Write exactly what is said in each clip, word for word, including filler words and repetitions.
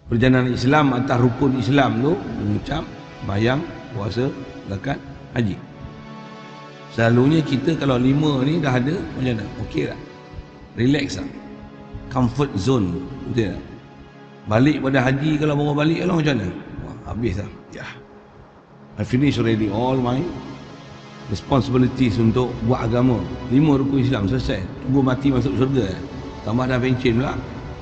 perjalanan Islam atas rukun Islam tu mengucap, bayang, puasa, zakat, haji. Selalunya kita kalau lima ni dah ada, macam mana? Okey tak? Relax tak? Comfort zone, betul tak? Balik pada haji, kalau baru balik kalau macam mana? Wah, habis dah. Ya. Yeah. I finish already all my responsibilities untuk buat agama. Lima rukun Islam selesai. Tunggu mati masuk syurga. Tambah dah pencen pula.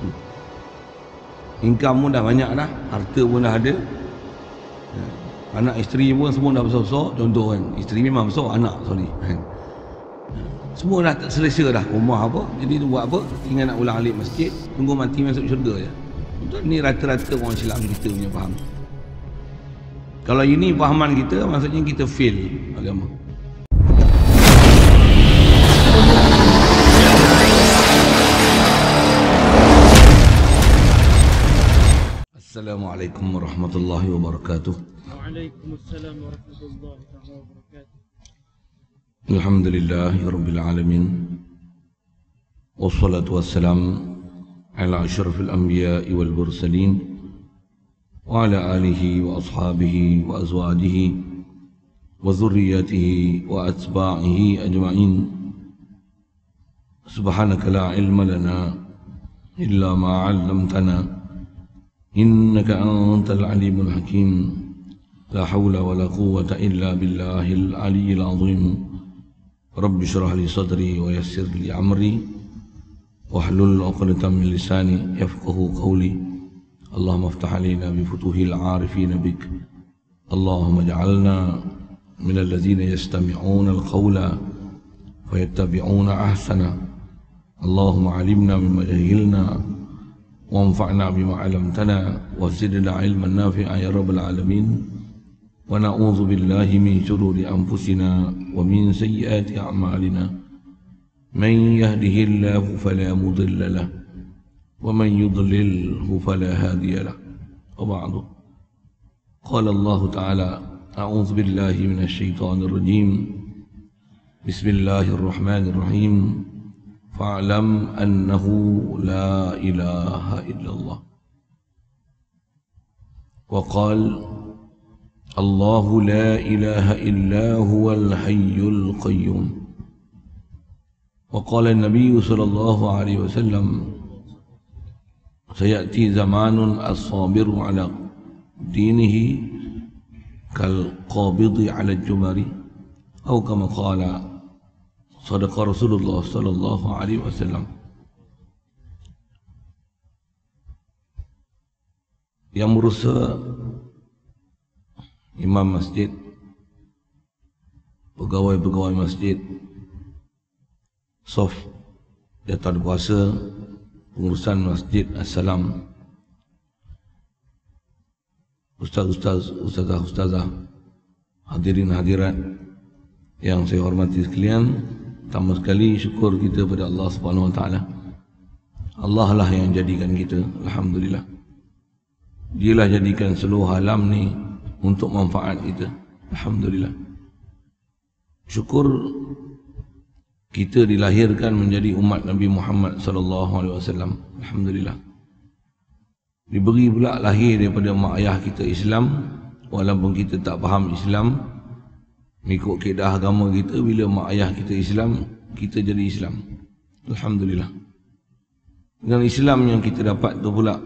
Income pun dah banyak dah, harta pun dah ada. Anak isteri pun semua dah besar-besar. Contoh kan, isteri memang besar, anak sorry. Semua dah selesa dah, rumah apa. Jadi tu buat apa? Tinggal nak ulang alik masjid, tunggu mati masuk syurga je. Betul, ni rata-rata orang Islam kita punya faham. Kalau ini fahaman kita, maksudnya kita fail agama. Assalamualaikum warahmatullahi wabarakatuh. Waalaikumsalam warahmatullahi wabarakatuh. Alhamdulillahi rabbil alamin. Wassalatu wassalam ala asyrafil anbiya'i wal mursalin wa ala alihi wa ashabihi wa azwajihi wa dhurriyyatihi wa atba'ihi ajma'in. Subhanaka la ilma lana illa ma 'allamtana innaka antal alimul hakim. La hawla wa la quwwata illa billahil aliyyil azim. Rabbi shrah li sadri wa yassir li amri wahlul 'uqdatam min lisani yafqahu qawli. Allahumma iftah alaina bi futuhil 'arifin bik. Allahumma ij'alna min alladhina yastami'una al-qawla fayattabi'una ahsana. Allahumma 'allimna mimma jahilna وانفعنا بما علمتنا وزدنا علما نافعا يا رب العالمين. ونعوذ بالله من شرور أنفسنا ومن سيئات أعمالنا. من يهده الله فلا مضل له ومن يضلله فلا هادي له. وبعد قال الله تعالى أعوذ بالله من الشيطان الرجيم بسم الله الرحمن الرحيم. فاعلم أنه لا إله إلا الله. وقال الله لا إله إلا هو الحي القيوم. وقال النبي صلى الله عليه وسلم سيأتي زمان الصابر على دينه كالقابض على الجمر أو كما قال Sadaqa Rasulullah sallallahu alaihi wasallam. Yang merusak imam masjid, pegawai-pegawai masjid, sof jatuh kuasa, pengurusan masjid, assalam, ustaz-ustaz, ustazah-ustazah, hadirin hadirat yang saya hormati sekalian. Pertama sekali syukur kita pada Allah Subhanahu Wa Taala. Allah lah yang jadikan kita, alhamdulillah. Dialah jadikan seluruh alam ni untuk manfaat kita, alhamdulillah. Syukur kita dilahirkan menjadi umat Nabi Muhammad sallallahu alaihi wasallam, alhamdulillah. Diberi pula lahir daripada mak ayah kita Islam, walaupun kita tak faham Islam. Mengikut kaedah agama kita, bila mak ayah kita Islam, kita jadi Islam, alhamdulillah. Dengan Islam yang kita dapat tu pula,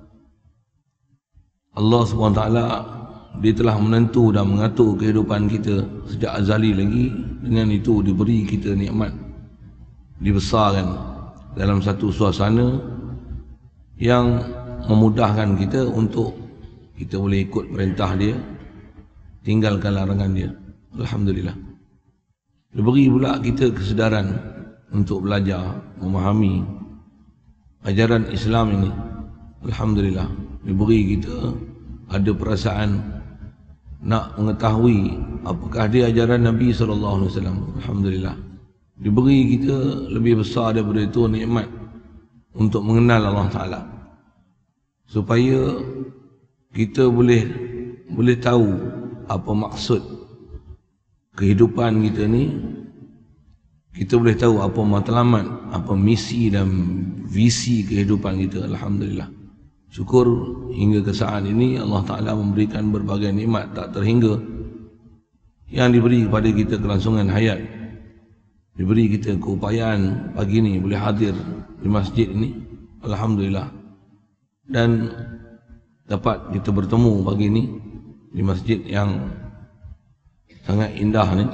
Allah subhanahu wa taala Dia telah menentu dan mengatur kehidupan kita sejak azali lagi. Dengan itu diberi kita nikmat, dibesarkan dalam satu suasana yang memudahkan kita untuk kita boleh ikut perintah Dia, tinggalkan larangan Dia, alhamdulillah. Diberi pula kita kesedaran untuk belajar, memahami ajaran Islam ini, alhamdulillah. Diberi kita ada perasaan nak mengetahui apakah dia ajaran Nabi sallallahu alaihi wasallam, alhamdulillah. Diberi kita lebih besar daripada itu nikmat untuk mengenal Allah Ta'ala, supaya kita boleh boleh tahu apa maksud kehidupan kita ni. Kita boleh tahu apa matlamat, apa misi dan visi kehidupan kita, alhamdulillah. syukur hingga ke saat ini Allah Ta'ala memberikan berbagai nikmat tak terhingga yang diberi kepada kita kelangsungan hayat, diberi kita keupayaan pagi ini boleh hadir di masjid ini, alhamdulillah, dan dapat kita bertemu pagi ini di masjid yang sangat indah ni.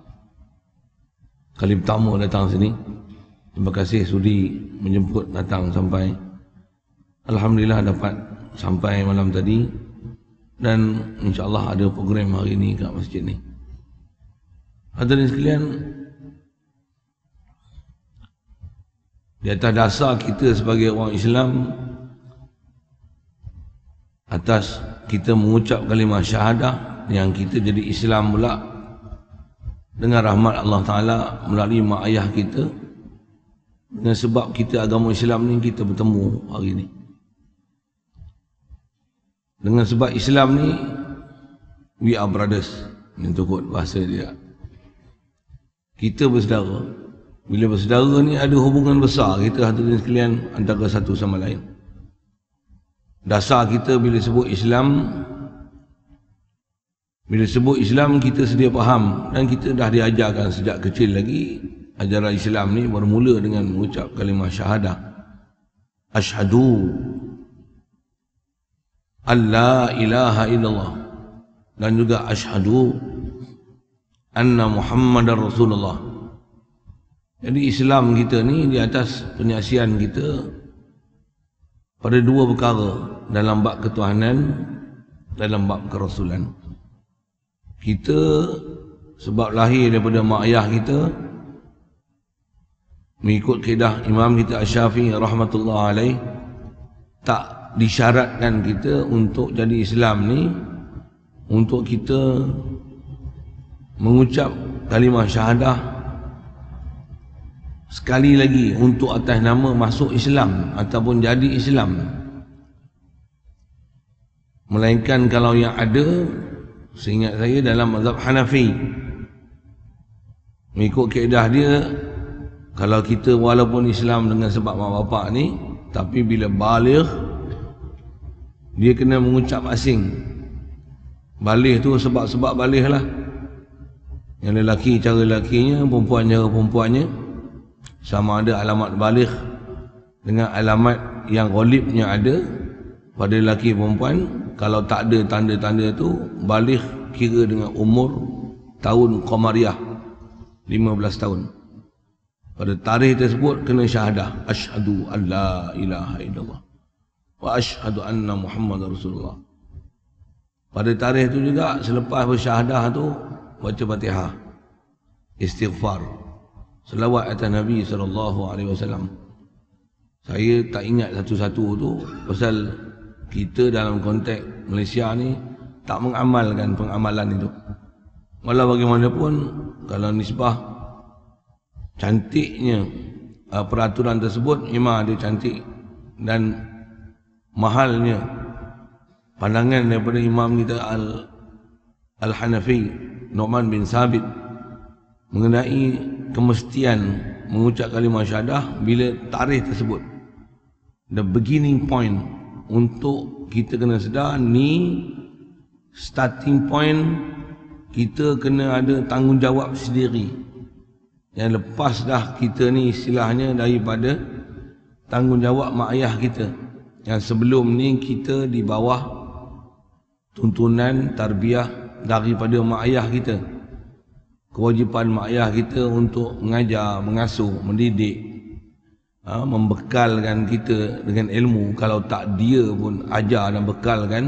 Kali pertama datang sini, terima kasih sudi menjemput datang sampai. Alhamdulillah dapat sampai malam tadi, dan insyaAllah ada program hari ini kat masjid ni. Hadirin sekalian, di atas dasar kita sebagai orang Islam, atas kita mengucap kalimah syahadah, yang kita jadi Islam pula dengan rahmat Allah Ta'ala melalui mak ayah kita. Dengan sebab kita agama Islam ni kita bertemu hari ni. Dengan sebab Islam ni we are brothers, ini tukut bahasa dia. Kita bersaudara. Bila bersaudara ni ada hubungan besar kita hadirin sekalian antara satu sama lain. Dasar kita bila sebut Islam, bila sebut Islam kita sedia faham, dan kita dah diajarkan sejak kecil lagi. Ajaran Islam ni bermula dengan mengucap kalimah syahadah. Asyhadu an la ilaha illallah, dan juga asyhadu anna Muhammadar Rasulullah. Jadi Islam kita ni di atas penyaksian kita pada dua perkara dalam bab ketuhanan, dalam bab kerasulan. Kita sebab lahir daripada mak ayah kita, mengikut kaedah Imam kita Asy-Syafi'i rahmatullah alaih, tak disyaratkan kita untuk jadi Islam ni untuk kita mengucap kalimah syahadah sekali lagi untuk atas nama masuk Islam ataupun jadi Islam. Melainkan kalau yang ada, seingat saya dalam mazhab Hanafi, mengikut kaedah dia, kalau kita walaupun Islam dengan sebab mak bapak ni, tapi bila baligh dia kena mengucap asing. Baligh tu sebab-sebab baligh lah. Yang lelaki cara lelakinya, perempuan cara perempuannya. Sama ada alamat baligh dengan alamat yang ghalibnya ada pada lelaki perempuan. Kalau tak ada tanda-tanda tu, baligh kira dengan umur tahun qamariyah lima belas tahun. Pada tarikh tersebut kena syahadah, asyhadu an la ilaha illallah wa asyhadu anna Muhammadar Rasulullah. Pada tarikh tu juga, selepas bersyahadah tu, baca Fatihah, istighfar, selawat atas Nabi sallallahu alaihi wasallam. Saya tak ingat satu-satu tu pasal kita dalam konteks Malaysia ni tak mengamalkan pengamalan itu. Walau bagaimanapun, kalau nisbah cantiknya uh, peraturan tersebut, memang ada cantik dan mahalnya pandangan daripada imam kita Al Al-Hanafi Nu'man bin Sabit mengenai kemestian mengucap kalimah syahadah bila tarikh tersebut. The beginning point untuk kita kena sedar ni starting point, kita kena ada tanggungjawab sendiri. Yang lepas dah kita ni istilahnya daripada tanggungjawab mak ayah kita. Yang sebelum ni kita di bawah tuntunan tarbiyah daripada mak ayah kita. Kewajipan mak ayah kita untuk mengajar, mengasuh, mendidik, ha, membekalkan kita dengan ilmu. Kalau tak dia pun ajar dan bekalkan,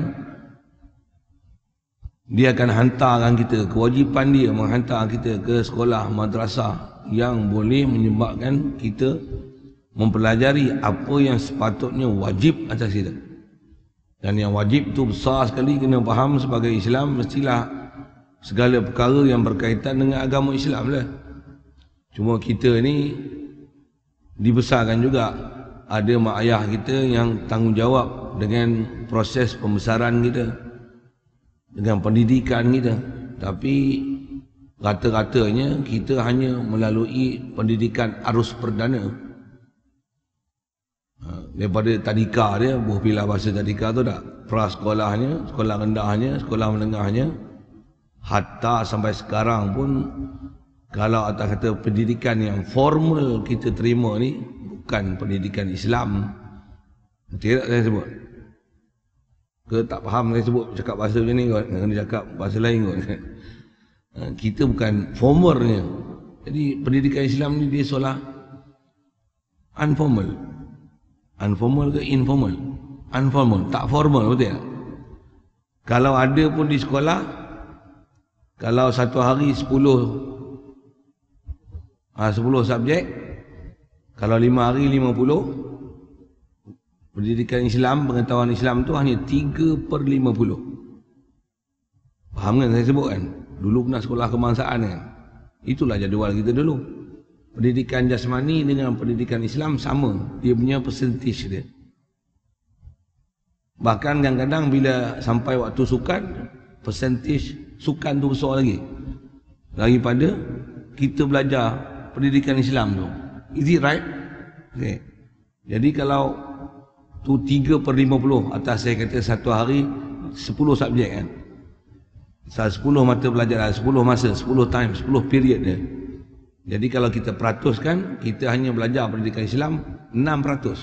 dia akan hantarkan kita. Kewajipan dia menghantar kita ke sekolah, madrasah yang boleh menyebabkan kita mempelajari apa yang sepatutnya wajib atas kita. Dan yang wajib tu besar sekali, kena faham sebagai Islam mestilah segala perkara yang berkaitan dengan agama Islam lah. Cuma kita ni dibesarkan juga, ada mak ayah kita yang tanggungjawab dengan proses pembesaran kita, dengan pendidikan kita. Tapi rata-ratanya kita hanya melalui pendidikan arus perdana. daripada tadika dia, buah pilah bahasa tadika tu tak, prasekolahnya, sekolah rendahnya, sekolah menengahnya, hatta sampai sekarang pun kalau atas kata pendidikan yang formal kita terima ni bukan pendidikan Islam. Betul tak saya sebut? Ke tak faham saya sebut cakap bahasa macam ni kot, kena cakap bahasa lain kot. Kita bukan formalnya. Jadi pendidikan Islam ni dia seolah unformal. Unformal ke informal? Unformal, tak formal, betul tak? Kalau ada pun di sekolah, kalau satu hari sepuluh ha, sepuluh subjek, kalau lima hari lima puluh, pendidikan Islam, pengetahuan Islam tu hanya tiga per lima puluh. Faham kan saya sebut kan? Dulu pernah sekolah kebangsaan kan? Itulah jadual kita dulu. Pendidikan jasmani dengan pendidikan Islam sama, dia punya percentage dia. Bahkan kadang-kadang bila sampai waktu sukan, percentage sukan tu besar lagi daripada kita belajar pendidikan Islam tu. Is it right? Okay. Jadi kalau tu tiga per lima puluh, atas saya kata satu hari sepuluh subjek kan, sepuluh mata pelajaran, sepuluh masa, sepuluh time, sepuluh period dia. Jadi kalau kita peratuskan, kita hanya belajar pendidikan Islam enam peratus.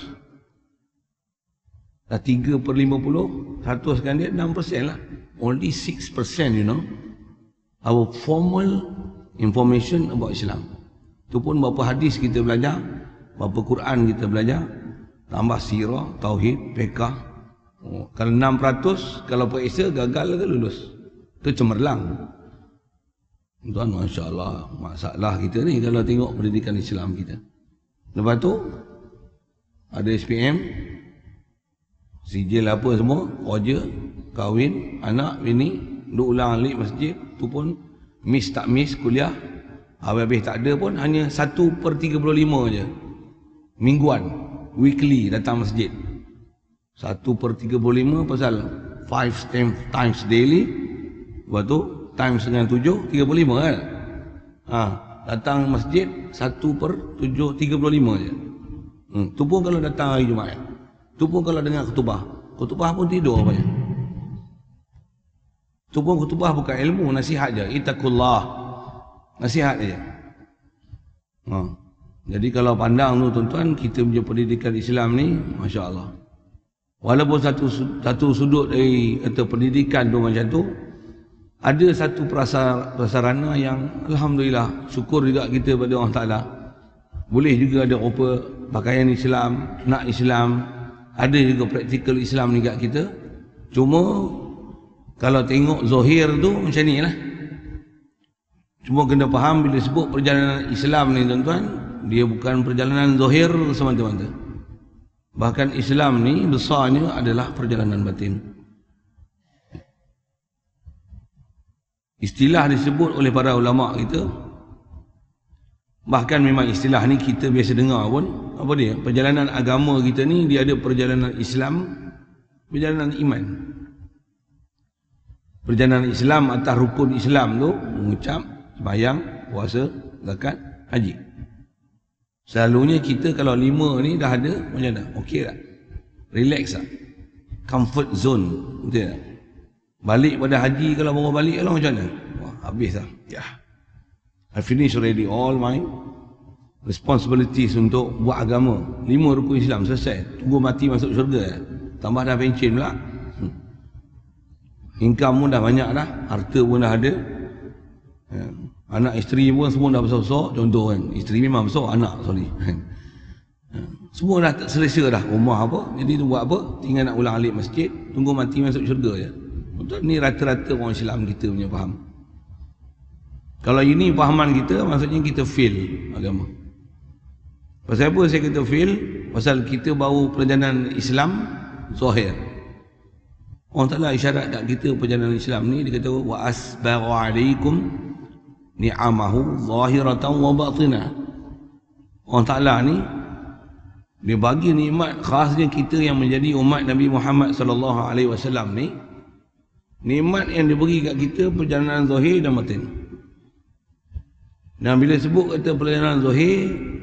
Dah tiga per lima puluh, peratuskan dia enam peratus lah. Only six percent, you know, our formal information about Islam. Itu pun berapa hadis kita belajar, berapa Quran kita belajar, tambah sirah, tauhid, fiqh. Oh, kalau enam peratus, kalau periksa gagal ke lulus? Itu cemerlang. Tuan, Masya Allah, masalah kita ni kalau tengok pendidikan Islam kita. Lepas tu ada S P M, sijil apa semua, kerja, kahwin, anak, bini, duk ulang alik masjid, tu pun miss tak miss kuliah, habis-habis tak ada pun hanya satu per tiga puluh lima je. Mingguan, weekly datang masjid. satu per tiga puluh lima pasal five times daily. Lepas tu times dengan tujuh, tiga puluh lima kan? Ha, datang masjid satu per tujuh, tiga puluh lima je. Hmm, tu pun kalau datang hari Jumaat. Tu pun kalau dengar khutbah. Khutbah pun tidur apa je. Tu pun khutbah bukan ilmu, nasihat je. Ittaqullah. Nasihat je. Ha. Jadi kalau pandang tu tuan-tuan, kita punya pendidikan Islam ni, Masya Allah. Walaupun satu satu sudut dari kata pendidikan tu macam tu, ada satu prasarana yang Alhamdulillah, syukur juga kita pada Allah Ta'ala. Boleh juga ada rupa pakaian Islam, nak Islam, ada juga praktikal Islam ni kat kita. Cuma kalau tengok zahir tu macam ni lah. Cuma kena faham bila sebut perjalanan Islam ni tuan-tuan, dia bukan perjalanan zahir semata-mata. Bahkan Islam ni besarnya adalah perjalanan batin. Istilah disebut oleh para ulama kita, bahkan memang istilah ni kita biasa dengar pun, apa dia? Perjalanan agama kita ni dia ada perjalanan Islam, perjalanan iman. Perjalanan Islam atas rukun Islam tu mengucap, sembahyang, puasa, zakat, haji. Selalunya kita kalau lima ni dah ada, macam mana? Okey tak? Relax tak? Comfort zone, betul tak? Balik pada haji, kalau baru balik kalau macam mana? Wah, habis dah. Ya. I finish already all my responsibilities untuk buat agama. Lima rukun Islam selesai. Tunggu mati masuk syurga. Tambah dah pencen pula. Hmm. Income pun dah banyak dah, harta pun dah ada. Ya. Anak isteri pun semua dah besar-besar. Contoh kan, isteri memang besar, anak sorry. Ya. Semua dah tak selesa dah, rumah apa. Jadi tu buat apa? Tinggal nak ulang alik masjid, tunggu mati masuk syurga je. Betul, ni rata-rata orang Islam kita punya faham. Kalau ini fahaman kita, maksudnya kita fail agama. Pasal apa saya kata fail? Pasal kita baru perjalanan Islam zahir. Allah Ta'ala isyarat kat kita perjalanan Islam ni, dia kata wa asbagha alaikum ni'amahu zahiratan wa batinah. Allah Ta'ala ni dia bagi nikmat khasnya kita yang menjadi umat Nabi Muhammad sallallahu alaihi wasallam ni. Nikmat yang diberi kat kita perjalanan zahir dan batin. Dan bila sebut kata perjalanan zahir,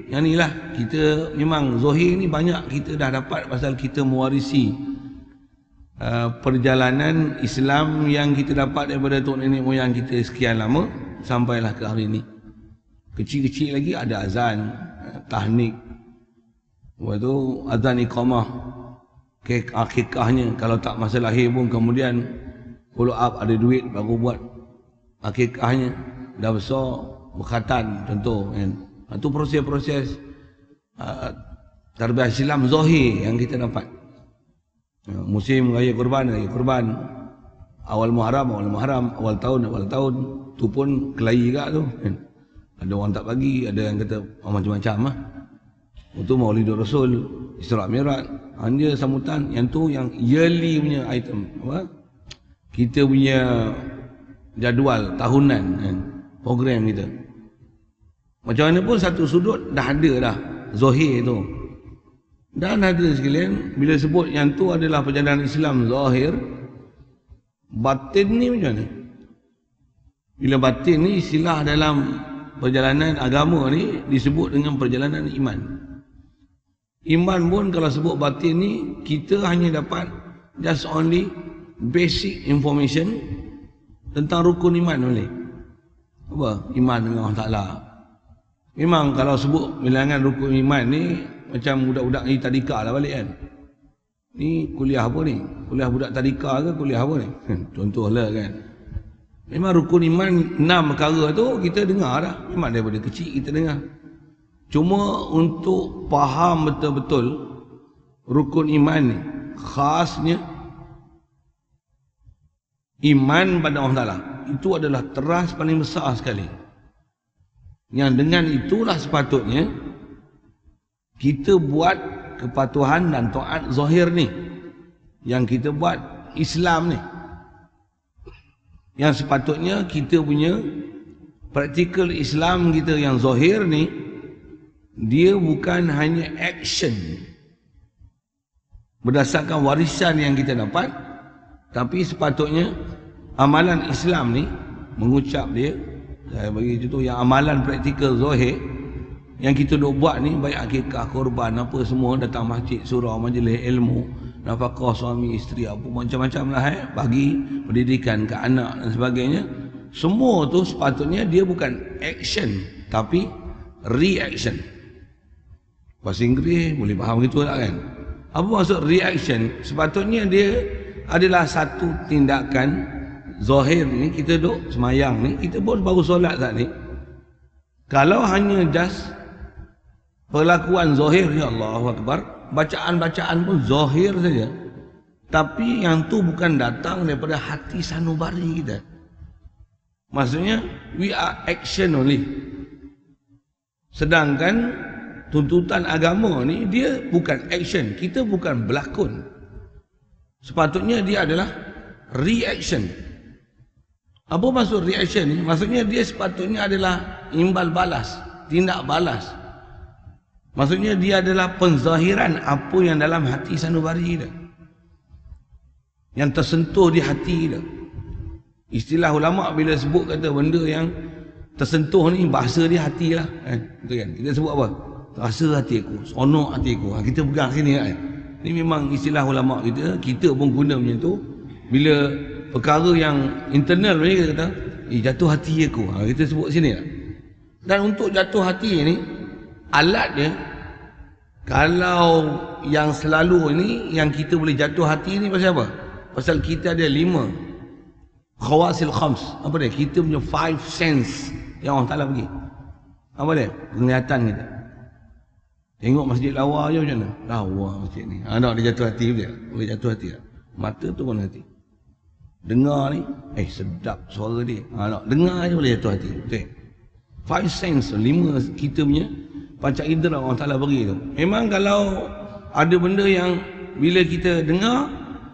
Yang ni lah, kita memang Zohir ni banyak kita dah dapat pasal kita mewarisi uh, perjalanan Islam yang kita dapat daripada tok nenek moyang kita sekian lama sampailah ke hari ni. Kecil-kecil lagi ada azan, tahnik, lepas tu azan iqamah, akikahnya kalau tak masa lahir pun kemudian follow up, ada duit baru buat akikahnya, dah besar berkhatan contoh kan. Itu proses-proses uh, tarbiyah Islam Zohir yang kita dapat. uh, musim raya kurban, raya kurban, awal Muharram, awal Muharram, awal tahun, awal tahun, tu pun kelahi juga tu kan. Ada orang tak bagi, ada yang kata oh, macam-macam lah. Itu Maulidur Rasul, Isra' Mi'raj, hanya sambutan. Yang tu yang yearly punya item, apa? Kita punya jadual tahunan kan, program kita. Macam mana pun satu sudut dah ada dah Zohir tu. Dan ada sekalian, bila sebut yang tu adalah perjalanan Islam Zahir, batin ni macam mana? Bila batin ni istilah dalam perjalanan agama ni disebut dengan perjalanan iman. Iman pun kalau sebut batin ni, kita hanya dapat just only basic information tentang rukun iman boleh. Apa? Iman dengan Allah Ta'ala. Memang kalau sebut bilangan rukun iman ni macam budak-budak ni tadika lah balik kan. Ni kuliah apa ni? Kuliah budak tadika ke kuliah apa ni? Contohlah kan. Memang rukun iman enam perkara tu kita dengar dah. Memang daripada kecil kita dengar. Cuma untuk faham betul-betul rukun iman ni, khasnya iman pada Allah Ta'ala, itu adalah teras paling besar sekali. Yang dengan itulah sepatutnya kita buat kepatuhan dan taat zahir ni, yang kita buat Islam ni, yang sepatutnya kita punya praktikal Islam kita yang zahir ni, dia bukan hanya action berdasarkan warisan yang kita dapat, tapi sepatutnya amalan Islam ni, mengucap dia, saya bagi contoh yang amalan praktikal zahir yang kita duk buat ni, baik akikah, korban, apa semua, datang masjid, surau, majlis ilmu, nafkah suami isteri, apa macam-macam lah eh, bagi pendidikan ke anak dan sebagainya. Semua tu sepatutnya dia bukan action tapi reaction. Bahasa Inggeris boleh faham gitu tak kan? Apa maksud reaction? Sepatutnya dia adalah satu tindakan zahir ni. Kita duk semayang ni, kita pun baru solat saat ni, kalau hanya just perlakuan zahir, ya Allahu Akbar, bacaan-bacaan pun zahir saja, tapi yang tu bukan datang daripada hati sanubari kita. Maksudnya we are action only. Sedangkan tuntutan agama ni dia bukan action, kita bukan berlakon. Sepatutnya dia adalah reaction. Apa maksud reaction ni? Maksudnya dia sepatutnya adalah imbal balas, tindak balas. Maksudnya dia adalah penzahiran apa yang dalam hati sanubari dia, yang tersentuh di hati dia. Istilah ulama bila sebut kata benda yang tersentuh ni, bahasa dia hati lah kan? Betul kan? Kita sebut apa? Terasa hati aku, seronok hati aku, ha, kita pegang sini kan? Ini memang istilah ulama kita. Kita pun guna macam tu. Bila perkara yang internal ni, kita kata eh, jatuh hati aku, ha, kita sebut sini lah. Dan untuk jatuh hati ni, alat dia, kalau yang selalu ni, yang kita boleh jatuh hati ni pasal apa? Pasal kita ada lima khawasil khams. Apa dia? Kita punya five sense yang Allah Ta'ala bagi. Apa dia? Penglihatan kita. Tengok masjid lawa je macam mana? Lawa masjid ni. Ha, nak dia jatuh hati dia? Boleh jatuh hati tak? Mata tu pun hati. Dengar ni, eh sedap suara dia. Ha, nak dengar je boleh jatuh hati. Betul? Five sense, lima kita punya panca indera Allah Ta'ala bagi tu. Memang kalau ada benda yang bila kita dengar,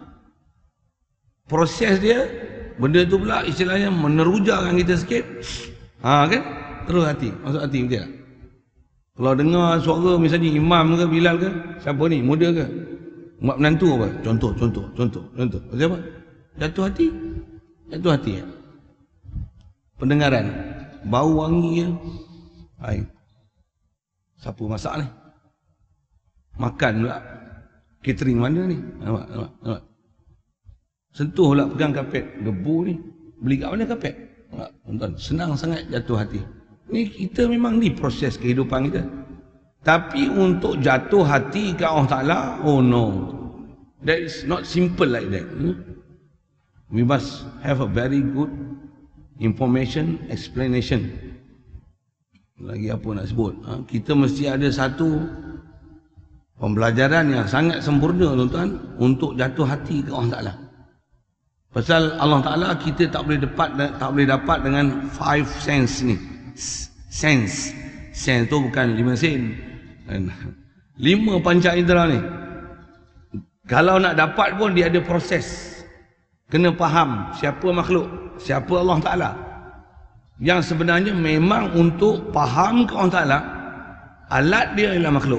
proses dia, benda tu pula istilahnya menerujakan kita sikit. Ha kan? Terus hati, masuk hati, betul tak? Kalau dengar suara misalnya imam ke, Bilal ke, siapa ni, muda ke, mak menantu apa, contoh, contoh, contoh, contoh, pasal apa? Jatuh hati, jatuh hati ya? Pendengaran, bau wangi ya? Hai. Siapa masak ni? Makan pula. Catering mana ni? Nampak, nampak, nampak. Sentuh pula pegang kapet. Gebu ni. Beli kat mana kapet? Nampak, tuan-tuan. Senang sangat jatuh hati. Ni kita memang ni proses kehidupan kita. Tapi untuk jatuh hati ke Allah Ta'ala, oh no. That is not simple like that. Hmm? We must have a very good information, explanation. Lagi apa nak sebut? Ha? Kita mesti ada satu pembelajaran yang sangat sempurna, tuan-tuan, untuk jatuh hati ke Allah Ta'ala. Pasal Allah Ta'ala kita tak boleh dapat tak boleh dapat dengan five sense ni. Sense. Sense tu bukan lima sen. Lima panca indera ni. Kalau nak dapat pun dia ada proses. Kena faham siapa makhluk, siapa Allah Ta'ala. Yang sebenarnya memang untuk faham ke Allah Ta'ala, alat dia ialah makhluk.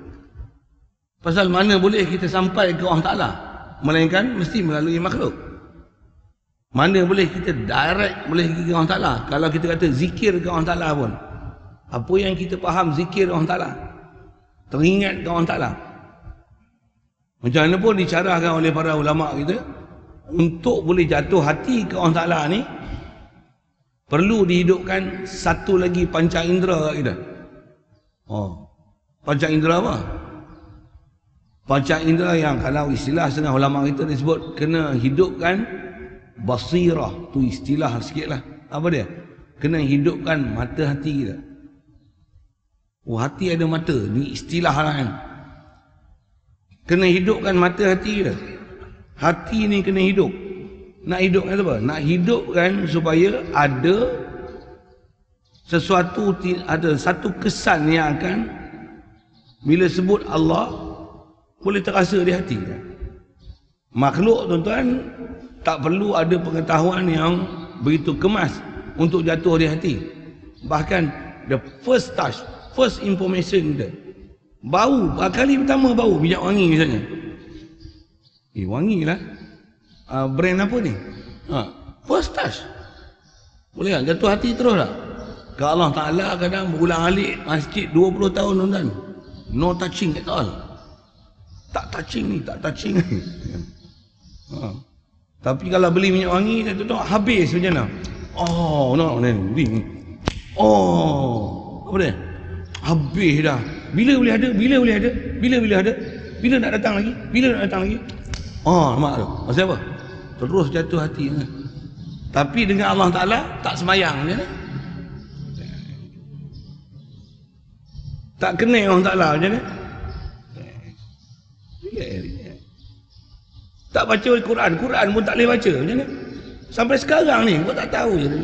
Pasal mana boleh kita sampai ke Allah Ta'ala, melainkan mesti melalui makhluk. Mana boleh kita direct boleh pergi ke Allah Ta'ala. Kalau kita kata zikir ke Allah Ta'ala pun, apa yang kita faham zikir Allah Ta'ala, teringat ke Allah Ta'ala. Macam mana pun dicarahkan oleh para ulama kita, untuk boleh jatuh hati ke Allah Ta'ala ni, perlu dihidupkan satu lagi panca indera kita. Oh, panca indera apa? Panca indera yang kalau istilah setengah ulama kita disebut kena hidupkan basirah. Tu istilah sikit lah. Apa dia? Kena hidupkan mata hati kita. Oh, hati ada mata. Ni istilah lah kan. Kena hidupkan mata hati kita. Hati ni kena hidup. Nak hidupkan apa? Nak hidupkan supaya ada sesuatu, ada satu kesan yang akan bila sebut Allah boleh terasa di hati. Makhluk, tuan-tuan, tak perlu ada pengetahuan yang begitu kemas untuk jatuh di hati. Bahkan the first touch, first information kita, bau, kali pertama bau minyak wangi misalnya. Eh, wangi lah. Uh, brand apa ni? Ha, first touch. Boleh tak? Jatuh hati terus tak? Ke Allah Ta'ala kadang berulang alik masjid dua puluh tahun, tuan-tuan. No touching at all. Tak touching ni, tak touching ni. Ha. Tapi kalau beli minyak wangi, dia tu habis macam mana? Oh, no, no, ni. Oh, apa dia? Habis dah. Bila boleh ada? Bila boleh ada? Bila boleh ada? Bila nak datang lagi? Bila nak datang lagi? Oh, nampak tu. Maksud apa? Terus jatuh hati. Tapi dengan Allah Ta'ala tak semayang je ni. Tak kena Allah Ta'ala macam ni. Tak baca Al-Quran, Quran pun tak boleh baca macam ni. Sampai sekarang ni kau tak tahu je.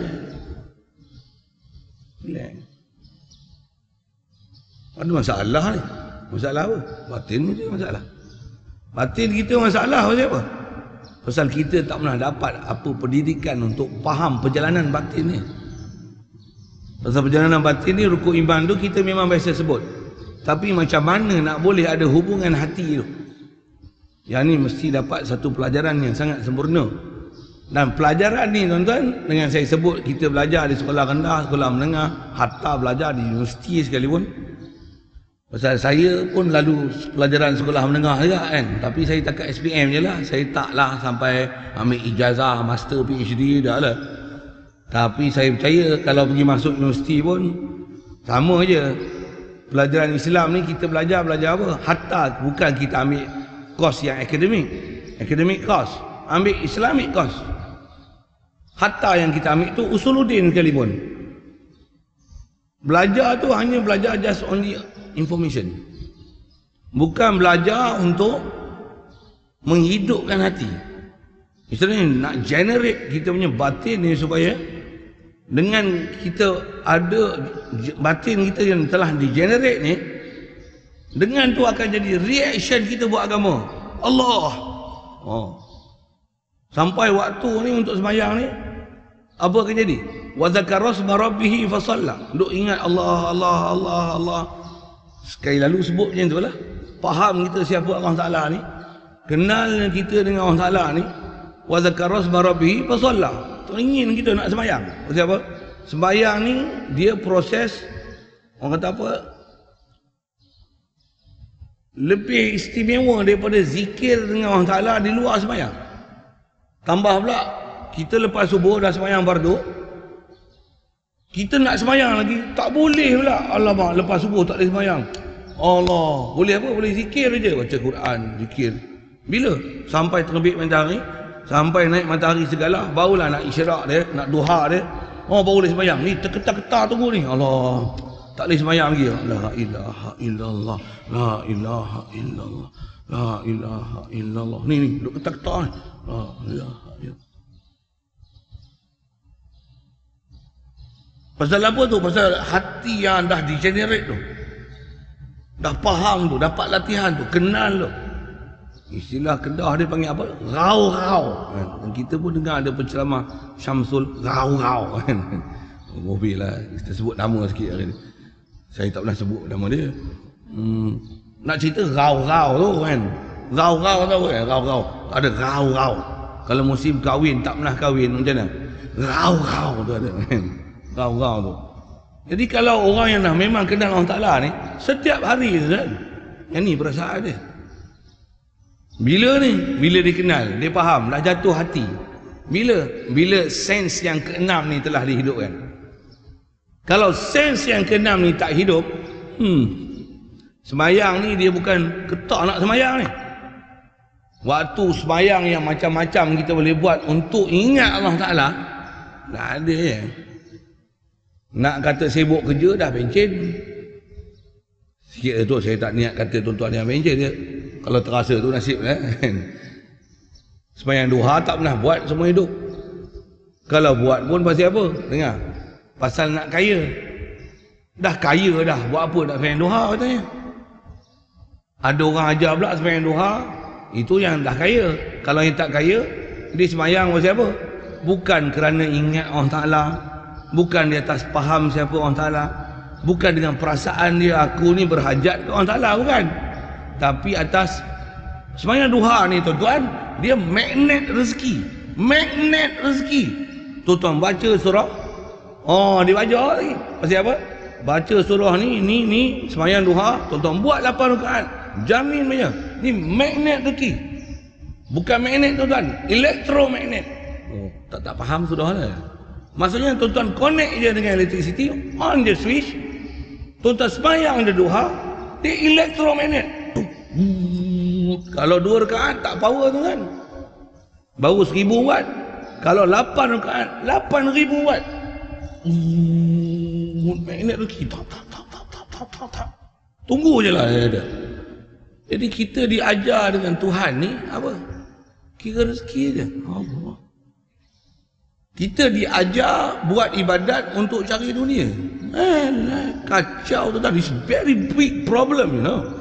Ada masalah ni. Masalah apa? Batin je masalah. Batin kita masalah pasal apa? Pasal kita tak pernah dapat apa pendidikan untuk faham perjalanan batin ni. Pasal perjalanan batin ni, rukuk iman tu kita memang biasa sebut. Tapi macam mana nak boleh ada hubungan hati tu? Yang ni mesti dapat satu pelajaran yang sangat sempurna. Dan pelajaran ni, tuan-tuan, dengan saya sebut kita belajar di sekolah rendah, sekolah menengah, hatta belajar di universiti sekalipun. Pasal saya pun lalu pelajaran sekolah menengah juga kan. Tapi saya tak kat S P M je lah. Saya taklah sampai ambil ijazah, master, P H D dah lah. Tapi saya percaya kalau pergi masuk universiti pun sama je. Pelajaran Islam ni kita belajar, belajar apa? Hatta bukan kita ambil kos yang akademik, academic course, ambil Islamic course. Hatta yang kita ambil tu usuluddin sekalipun. Belajar tu hanya belajar just only information. Bukan belajar untuk menghidupkan hati. Misalnya nak generate kita punya batin ni supaya dengan kita ada batin kita yang telah di-generate ni, dengan tu akan jadi reaction kita buat agama. Allah. Oh. Sampai waktu ni untuk sembahyang ni, apa akan jadi? Wa dzakara asma rabbih fa shalla. Duk ingat Allah, Allah, Allah, Allah. Sekali lalu sebut macam tu lah. Faham kita siapa Allah Ta'ala ni. Kenal kita dengan Allah Ta'ala ni. Wa dzakara asma rabbih fa shalla. Ingin kita nak sembahyang. Pasal apa? Sembahyang ni dia proses, orang kata apa? lebih istimewa daripada zikir dengan Allah Ta'ala di luar sembahyang. Tambah pula, kita lepas subuh dah sembahyang fardu, kita nak sembahyang lagi, tak boleh pula. Alamak, lepas subuh tak boleh sembahyang. Allah, boleh apa? Boleh zikir je, baca Quran, zikir. Bila? Sampai terbit matahari, sampai naik matahari segala, barulah nak isyarak dia, nak duha dia. Oh, baru boleh sembahyang. Ni terketar-ketar tunggu ni. Allah, tak boleh sembahyang lagi. La ilaha illallah, la ilaha illallah, la ilaha illallah. Ni ni, duk ketar-ketar ni. La ilaha illallah. Pasal apa tu? Pasal hati yang dah degenerate tu, dah faham tu, dapat latihan tu, kenal tu. Istilah Kedah dia panggil apa? Rau-rau. Dan kita pun dengar ada penceramah Syamsul Rau-rau. Mobil lah, kita sebut nama sikit hari ni. Saya tak pernah sebut nama dia. Hmm, nak cerita rau-rau tu kan. Rau-rau tahu kan? Rau-rau. Ada rau-rau. Kalau musim kahwin, tak pernah kahwin macam mana? Rau-rau tu ada kan. Rau-rau tu. Jadi kalau orang yang dah memang kenal Allah Ta'ala ni, setiap hari tu kan, yang ni perasaan dia. Bila ni? Bila dia kenal, dia faham, dah jatuh hati. Bila? Bila sens yang keenam ni telah dihidupkan. Kalau sens yang keenam ni tak hidup, hmm, sembayang ni dia bukan ketak nak sembayang ni. Waktu sembayang yang macam-macam kita boleh buat untuk ingat Allah Ta'ala, tak ada ya. Nak kata sibuk kerja dah bencin. Sikit tu saya tak niat kata tuan-tuan yang bencin je. Kalau terasa tu nasib lah. Sembahyang duha tak pernah buat semua hidup. Kalau buat pun pasal apa? Dengar. Pasal nak kaya. Dah kaya dah. Buat apa nak sembahyang duha katanya. Ada orang ajar pula sembahyang duha, itu yang dah kaya. Kalau yang tak kaya, dia sembahyang pasal apa? Bukan kerana ingat Allah Ta'ala, bukan di atas faham siapa Allah Ta'ala, bukan dengan perasaan dia aku ni berhajat ke Allah Ta'ala, bukan. Tapi atas sembahyang duha ni tuan-tuan, dia magnet rezeki. Magnet rezeki. Tuan-tuan baca surah, oh dia baca lagi. Pasal apa? Baca surah ni, ni, ni sembahyang duha, tuan-tuan buat lapan rakaat, jamin punya. Ni magnet rezeki. Bukan magnet tuan-tuan, elektromagnet. Oh, tak tak faham sudah lah. Maksudnya tuan-tuan connect je dengan electricity, on the switch, tuan-tuan sembahyang dia duha, dia elektromagnet. Kalau dua rakaat tak power tu kan, baru seribu watt. Kalau lapan rakaat, lapan ribu watt. Magnet rezeki. Tak, tak, tak, tak, tak, tak, tak, tak. Tunggu je lah dia. Jadi kita diajar dengan Tuhan ni apa? Kira rezeki je. Allah. Kita diajar buat ibadat untuk cari dunia. Eh, kacau tu tadi. It's very big problem, you know.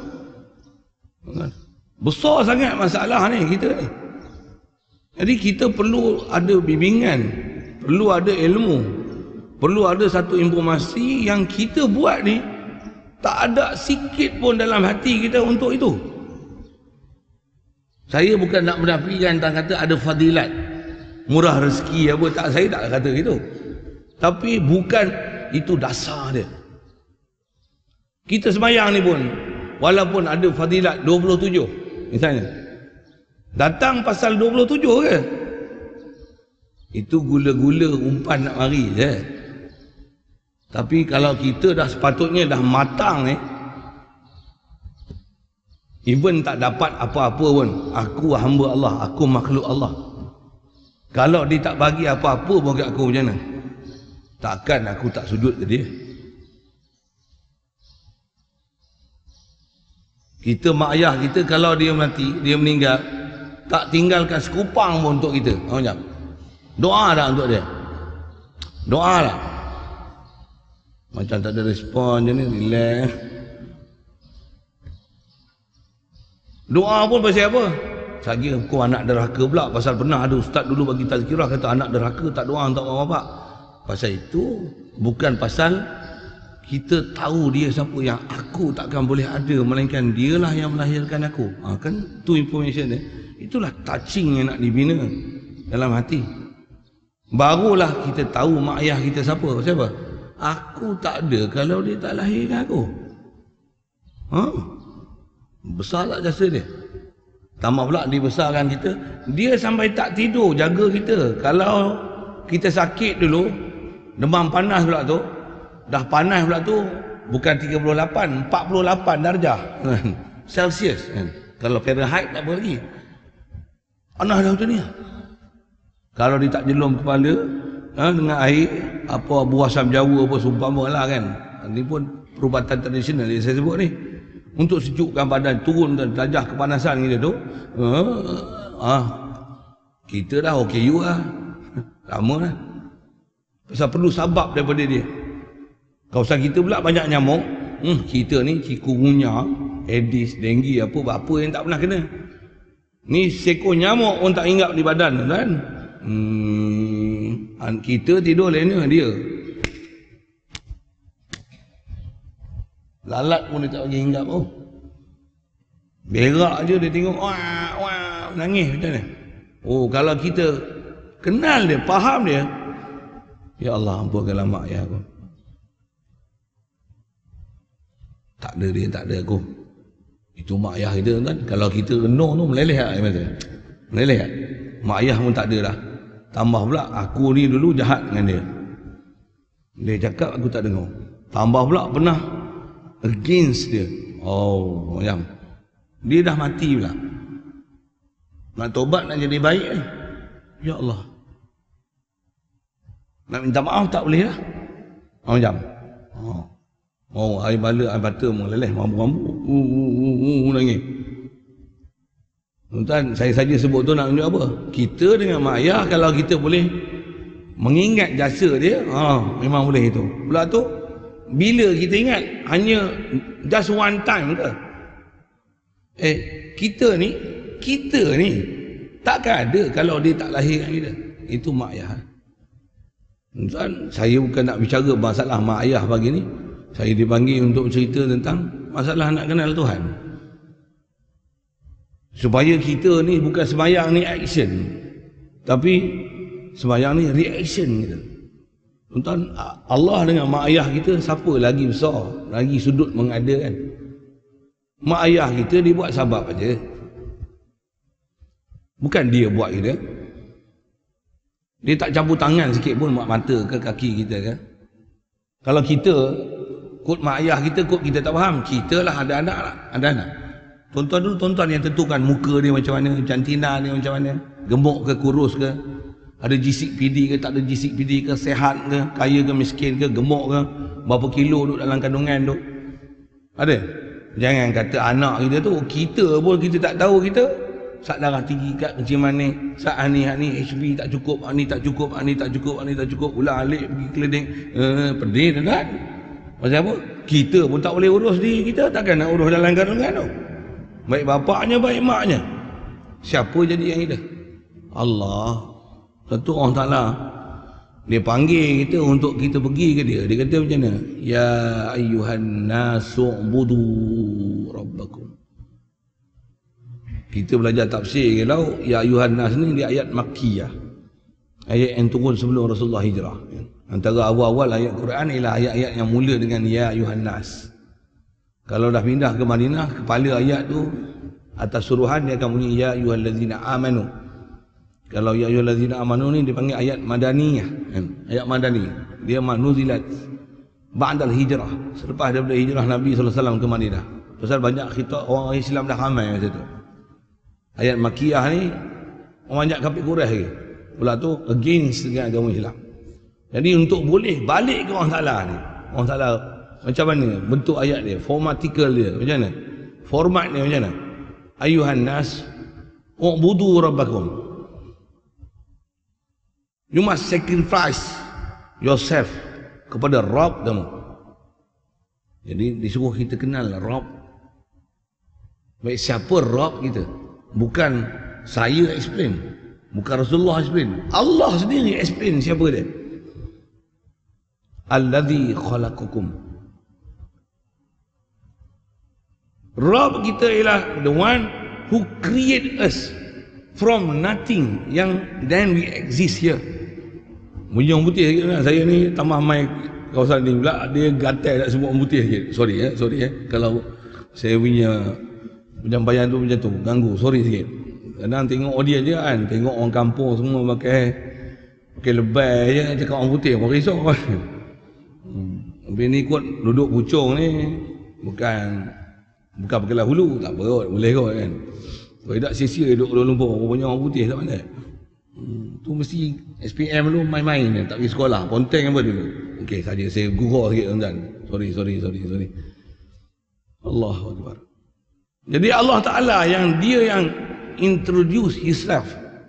Besar sangat masalah ni kita ni. Jadi kita perlu ada bimbingan, perlu ada ilmu, perlu ada satu informasi yang kita buat ni tak ada sikit pun dalam hati kita untuk itu. Saya bukan nak menafikan tentang kata ada fadilat, murah rezeki apa, tak, saya tak kata gitu. Tapi bukan itu dasar dia. Kita sembahyang ni pun, walaupun ada fadilat dua puluh tujuh misalnya, datang pasal dua puluh tujuh ke? Itu gula-gula umpan nak mari je. Tapi kalau kita dah sepatutnya dah matang ni, even tak dapat apa-apa pun, aku hamba Allah, aku makhluk Allah. Kalau dia tak bagi apa-apa pun kat aku macam mana? Takkan aku tak sujud ke dia? Kita mak ayah kita kalau dia mati, dia meninggal, tak tinggalkan sekupang pun untuk kita. Oh, jap. Doa dah untuk dia. Doa lah. Macam tak ada respon je ni, relax. Doa pun pasal apa? Sagi aku anak derhaka pula. Pasal pernah ada ustaz dulu bagi tazkirah, kata anak derhaka tak doa untuk orang bapak. Pasal itu bukan pasal kita tahu dia siapa, yang aku takkan boleh ada, melainkan dialah yang melahirkan aku. Ha, kan tu information dia. Itulah touching yang nak dibina dalam hati. Barulah kita tahu mak ayah kita siapa. Siapa? Aku tak ada kalau dia tak lahirkan aku. Ha? Besar tak jasa dia. Tambah pula dibesarkan kita, dia sampai tak tidur jaga kita. Kalau kita sakit dulu, demam panas pula tu, dah panas pula tu, bukan tiga puluh lapan, empat puluh lapan darjah Celsius kan. Kalau Fahrenheit tak apa lagi. Panas dah macam ni. Kalau dia tak jelum kepala ha, dengan air, apa buah asam jawa apa seumpama lah kan. Ini pun perubatan tradisional yang saya sebut ni. Untuk sejukkan badan, turun darjah kepanasan kita tu. Uh, uh, kita dah okey you lah. Lama lah. Pasal perlu sabab daripada dia. Kawasan kita pula banyak nyamuk. Hmm, kita ni chikungunya, Aedes, denggi apa apa yang tak pernah kena. Ni seekor nyamuk pun tak hinggap di badan kan. Hmm, kita tidur lainnya dia. Lalat pun dia tak bagi hinggap. Oh, berak je dia tengok, wah, wah, nangis macam ni. Oh, kalau kita kenal dia, faham dia, ya Allah ampunkanlah mak ayah aku. Tak ada dia, tak ada aku. Itu mak ayah kita kan. Kalau kita renung tu meleleh tak air mata? Meleleh tak? Mak ayah pun tak ada dah. Tambah pula aku ni dulu jahat dengan dia. Dia cakap aku tak dengar. Tambah pula pernah against dia. Oh, macam dia dah mati pula. Nak tobat nak jadi baik ni. Ya Allah. Nak minta maaf tak boleh lah. Oh, macam. Oh. Oh, air bala, air bata meleleh, mampu-mampu. Uh, uh, uh, uh, nangis. Tuan, saya saja sebut tu nak tunjuk apa? Kita dengan mak ayah kalau kita boleh mengingat jasa dia, ha, memang boleh itu. Pula tu, bila kita ingat, hanya just one time ke? Eh, kita ni, kita ni, takkan ada kalau dia tak lahirkan kita. Itu mak ayah. Tuan, saya bukan nak bicara masalah mak ayah pagi ni. Saya dipanggil untuk cerita tentang masalah nak kenal Tuhan. Supaya kita ni bukan sembahyang ni action, tapi sembahyang ni reaction kita. Tuan, Allah dengan mak ayah kita siapa lagi besar, lagi sudut mengadakan. Mak ayah kita dia buat sabab aja. Bukan dia buat kita. Dia tak campur tangan sikit pun mata ke kaki kita kan. Kalau kita kod mak ayah kita, kod kita tak faham, kita lah ada anak lah, ada anak. Tuan-tuan dulu, tuan-tuan yang tentukan muka dia macam mana, jantina dia macam mana, gemuk ke kurus ke, ada jisik P D ke tak ada jisik P D ke, sehat ke, kaya ke miskin ke, gemuk ke, berapa kilo duduk dalam kandungan tu. Ada? Jangan kata anak kita tu, kita pun kita tak tahu kita. Sak darah tinggi kat macam mana, sak ni, ni H B tak cukup, ni tak cukup, ni tak cukup, ni tak cukup, ulang alik pergi klinik, eh, pedih kan? Pasal apa? Kita pun tak boleh urus diri kita, takkan nak urus dalam kandungan tu. Baik bapaknya, baik maknya. Siapa jadi yang kita? Allah. Satu Allah Ta'ala, dia panggil kita untuk kita pergi ke dia. Dia kata macam mana? Ya ayyuhan nasu'budu rabbakum. Kita belajar tafsir kalau ya ayyuhan nas ni dia ayat Makkiyah. Ayat yang turun sebelum Rasulullah hijrah. Antara awal-awal ayat Quran ialah ayat-ayat yang mula dengan ya ayyuhan nas. Kalau dah pindah ke Madinah, kepala ayat tu atas suruhan dia akan bunyi ya ayyuhallazina amanu. Kalau ya ayyuhallazina amanu ni dipanggil ayat madaniyah. Ayat madani. Dia manuzilat ba'dal hijrah. Selepas daripada hijrah Nabi sallallahu alaihi wasallam ke Madinah. Pasal banyak khitab orang Islam dah ramai masa tu. Ayat Makkiyah ni orang banyak kafir Quraisy lagi. Pula tu against dengan agama Islam. Jadi untuk boleh balik ke orang salah ni, orang salah macam mana bentuk ayat dia, formatikal dia macam mana, format dia macam mana? Ayuhan nas u'budu rabbakum. You must sacrifice yourself kepada Rabb kamu. Jadi disuruh kita kenal Rabb. Baik, siapa Rabb kita? Bukan saya explain, bukan Rasulullah explain, Allah sendiri explain siapa dia. Alladzi khalaqakum. Rabb kita ialah the one who create us from nothing, yang then we exist here. Bujang putih sikit kan? Saya ni tambah mic kawasan ni pula dia gatal tak semua putih sikit. Sorry ya, sorry ya. Kalau saya punya Penyampaian tu macam tu, ganggu, sorry sikit. Kadang tengok audience je kan, tengok orang kampung semua pakai pakai lebay je, cakap orang putih, orang risau kan. Hmm. Habis ni kot duduk pucung ni, bukan bukan pakai hulu, tak apa kot, boleh kot kan. Kalau tak sia-sia duduk Kuala Lumpur, rupanya orang putih tak pandai. Hmm. Tu mesti S P M dulu main-main je, tak pergi sekolah, ponteng apa dulu. Okey, saja saya gurau sikit tuan-tuan. Sorry, sorry, sorry, sorry. Allahu Akbar. Jadi Allah Ta'ala yang dia yang introduce himself.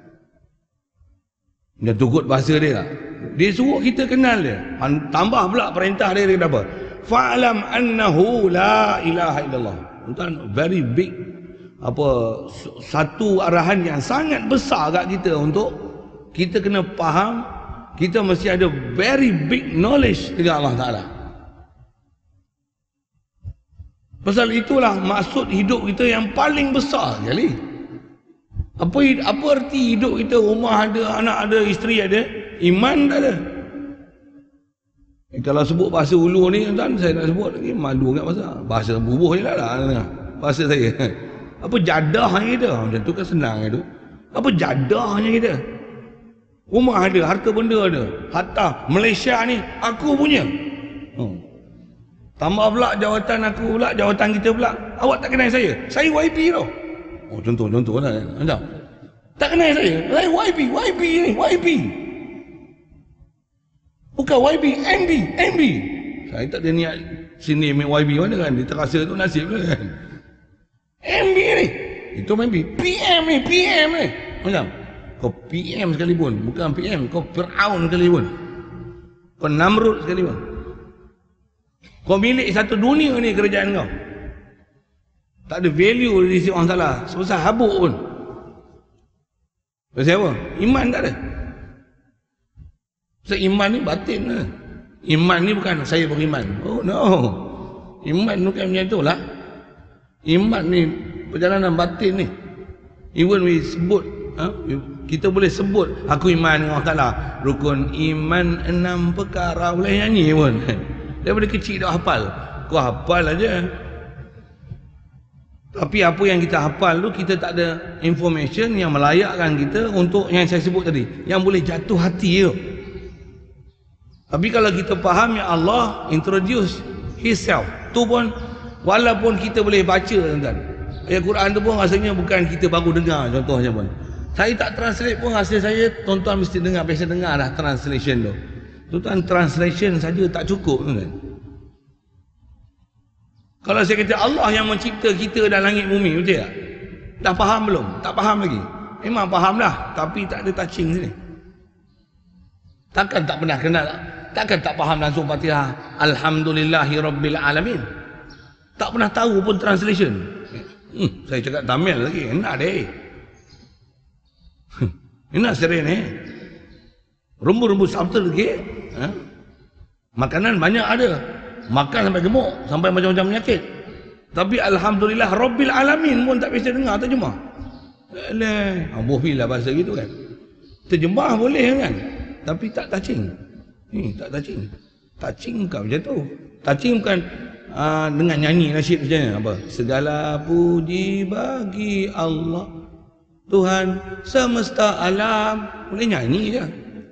Dia tukut bahasa dia lah. Dia suruh kita kenal dia. Tambah pula perintah dia, dia kata apa? Fa'alam annahu la ilaha illallah. Tuan, very big, apa, satu arahan yang sangat besar kat kita untuk kita kena faham, kita mesti ada very big knowledge dengan Allah Ta'ala. Pasal itulah maksud hidup kita yang paling besar sekali. Apa apa arti hidup kita? Rumah ada, anak ada, isteri ada, iman tak ada. Eh, kalau sebut bahasa ulu ni tuan, saya nak sebut lagi malu kat bahasa. Bahasa bubuh je lah lah. Bahasa saya. Apa jadahnya kita? Macam tu kan senang itu. Apa jadahnya kita? Rumah ada, harta benda ada. Hatta Malaysia ni aku punya. Hmm. Tambah pula jawatan aku pula, jawatan kita pula. Awak tak kenal saya. Saya Y P tau. Oh, contoh-contoh lah. Anda tak kenal saya. Saya Y P, Y P ni, Y P. Bukan Y P, M B, M B. Saya tak ada niat sini ambil Y P mana kan. Dia terasa tu nasib lah kan. M B ni. Itu M B. P M ni, P M ni. Macam kau P M sekalipun. Bukan P M, kau Fir'aun sekalipun. Kau Namrud sekalipun. Kau milik satu dunia ni kerajaan kau. Tak ada value di sisi orang salah. Sebesar habuk pun. Pasal apa? Iman tak ada. Pasal iman ni batin lah. Iman ni bukan saya beriman. Oh no. Iman bukan macam tu lah. Iman ni perjalanan batin ni. Even we sebut, ha? Kita boleh sebut aku iman dengan Allah Ta'ala. Rukun iman enam perkara. Boleh nyanyi pun. Daripada kecil dah hafal. Kau hafal aja. Tapi apa yang kita hafal tu, kita tak ada information yang melayakkan kita untuk yang saya sebut tadi, yang boleh jatuh hati tu. Tapi kalau kita faham yang Allah introduce himself, tu pun walaupun kita boleh baca tuan-tuan. Ayat Quran tu pun rasanya bukan kita baru dengar, contohnya pun. Saya tak translate pun rasa saya, tuan-tuan mesti dengar, biasa dengar dah translation tu. Tuan-tuan, translation saja tak cukup kan? Kalau saya kata Allah yang mencipta kita dan langit bumi, betul tak? Dah faham belum? Tak faham lagi. Memang faham dah, tapi tak ada touching sini. Takkan tak pernah kenal, takkan tak faham langsung Fatihah Alhamdulillahi Rabbil Alamin. Tak pernah tahu pun translation. Hmm, saya cakap Tamil lagi, enak deh. Enak sering eh. Rumbu-rumbu subtle lagi. Ha? Makanan banyak ada. Makan sampai gemuk, sampai macam-macam penyakit. Tapi Alhamdulillah Rabbil Alamin pun tak biasa dengar terjemah. Alah, bohbilah bahasa gitu kan. Terjemah boleh kan, tapi tak touching. Ni tak touching. Touching bukan macam tu. Touching bukan uh, dengan nyanyi nasyid macam ni. Apa? Segala puji bagi Allah, Tuhan semesta alam. Boleh nyanyi je.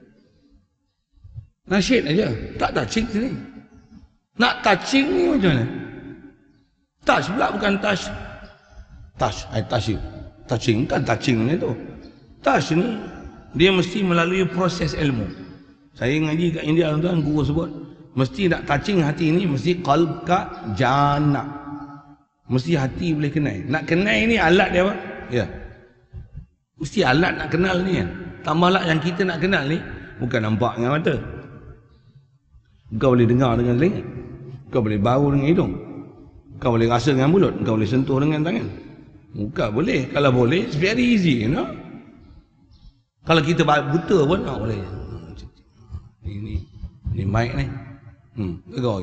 Nasyid aja, tak touching sini. Nak touching ni macam mana? Touch pula bukan touch. Touch, I touch you. Touching kan touching ni tu. Touch ni dia mesti melalui proses ilmu. Saya ngaji kat India tuan-tuan, guru sebut mesti nak touching hati ni mesti qalb ka jana. Mesti hati boleh kenal. Nak kenal ni alat dia apa? Ya. Mesti alat nak kenal ni kan. Tambahlah yang kita nak kenal ni bukan nampak dengan mata. Kau boleh dengar dengan telinga. Kau boleh bau dengan hidung. Kau boleh rasa dengan mulut. Kau boleh sentuh dengan tangan. Bukan boleh. Kalau boleh, it's very easy, you know. Kalau kita buta pun, tak boleh. Ini, ini mic ni. Hmm, kau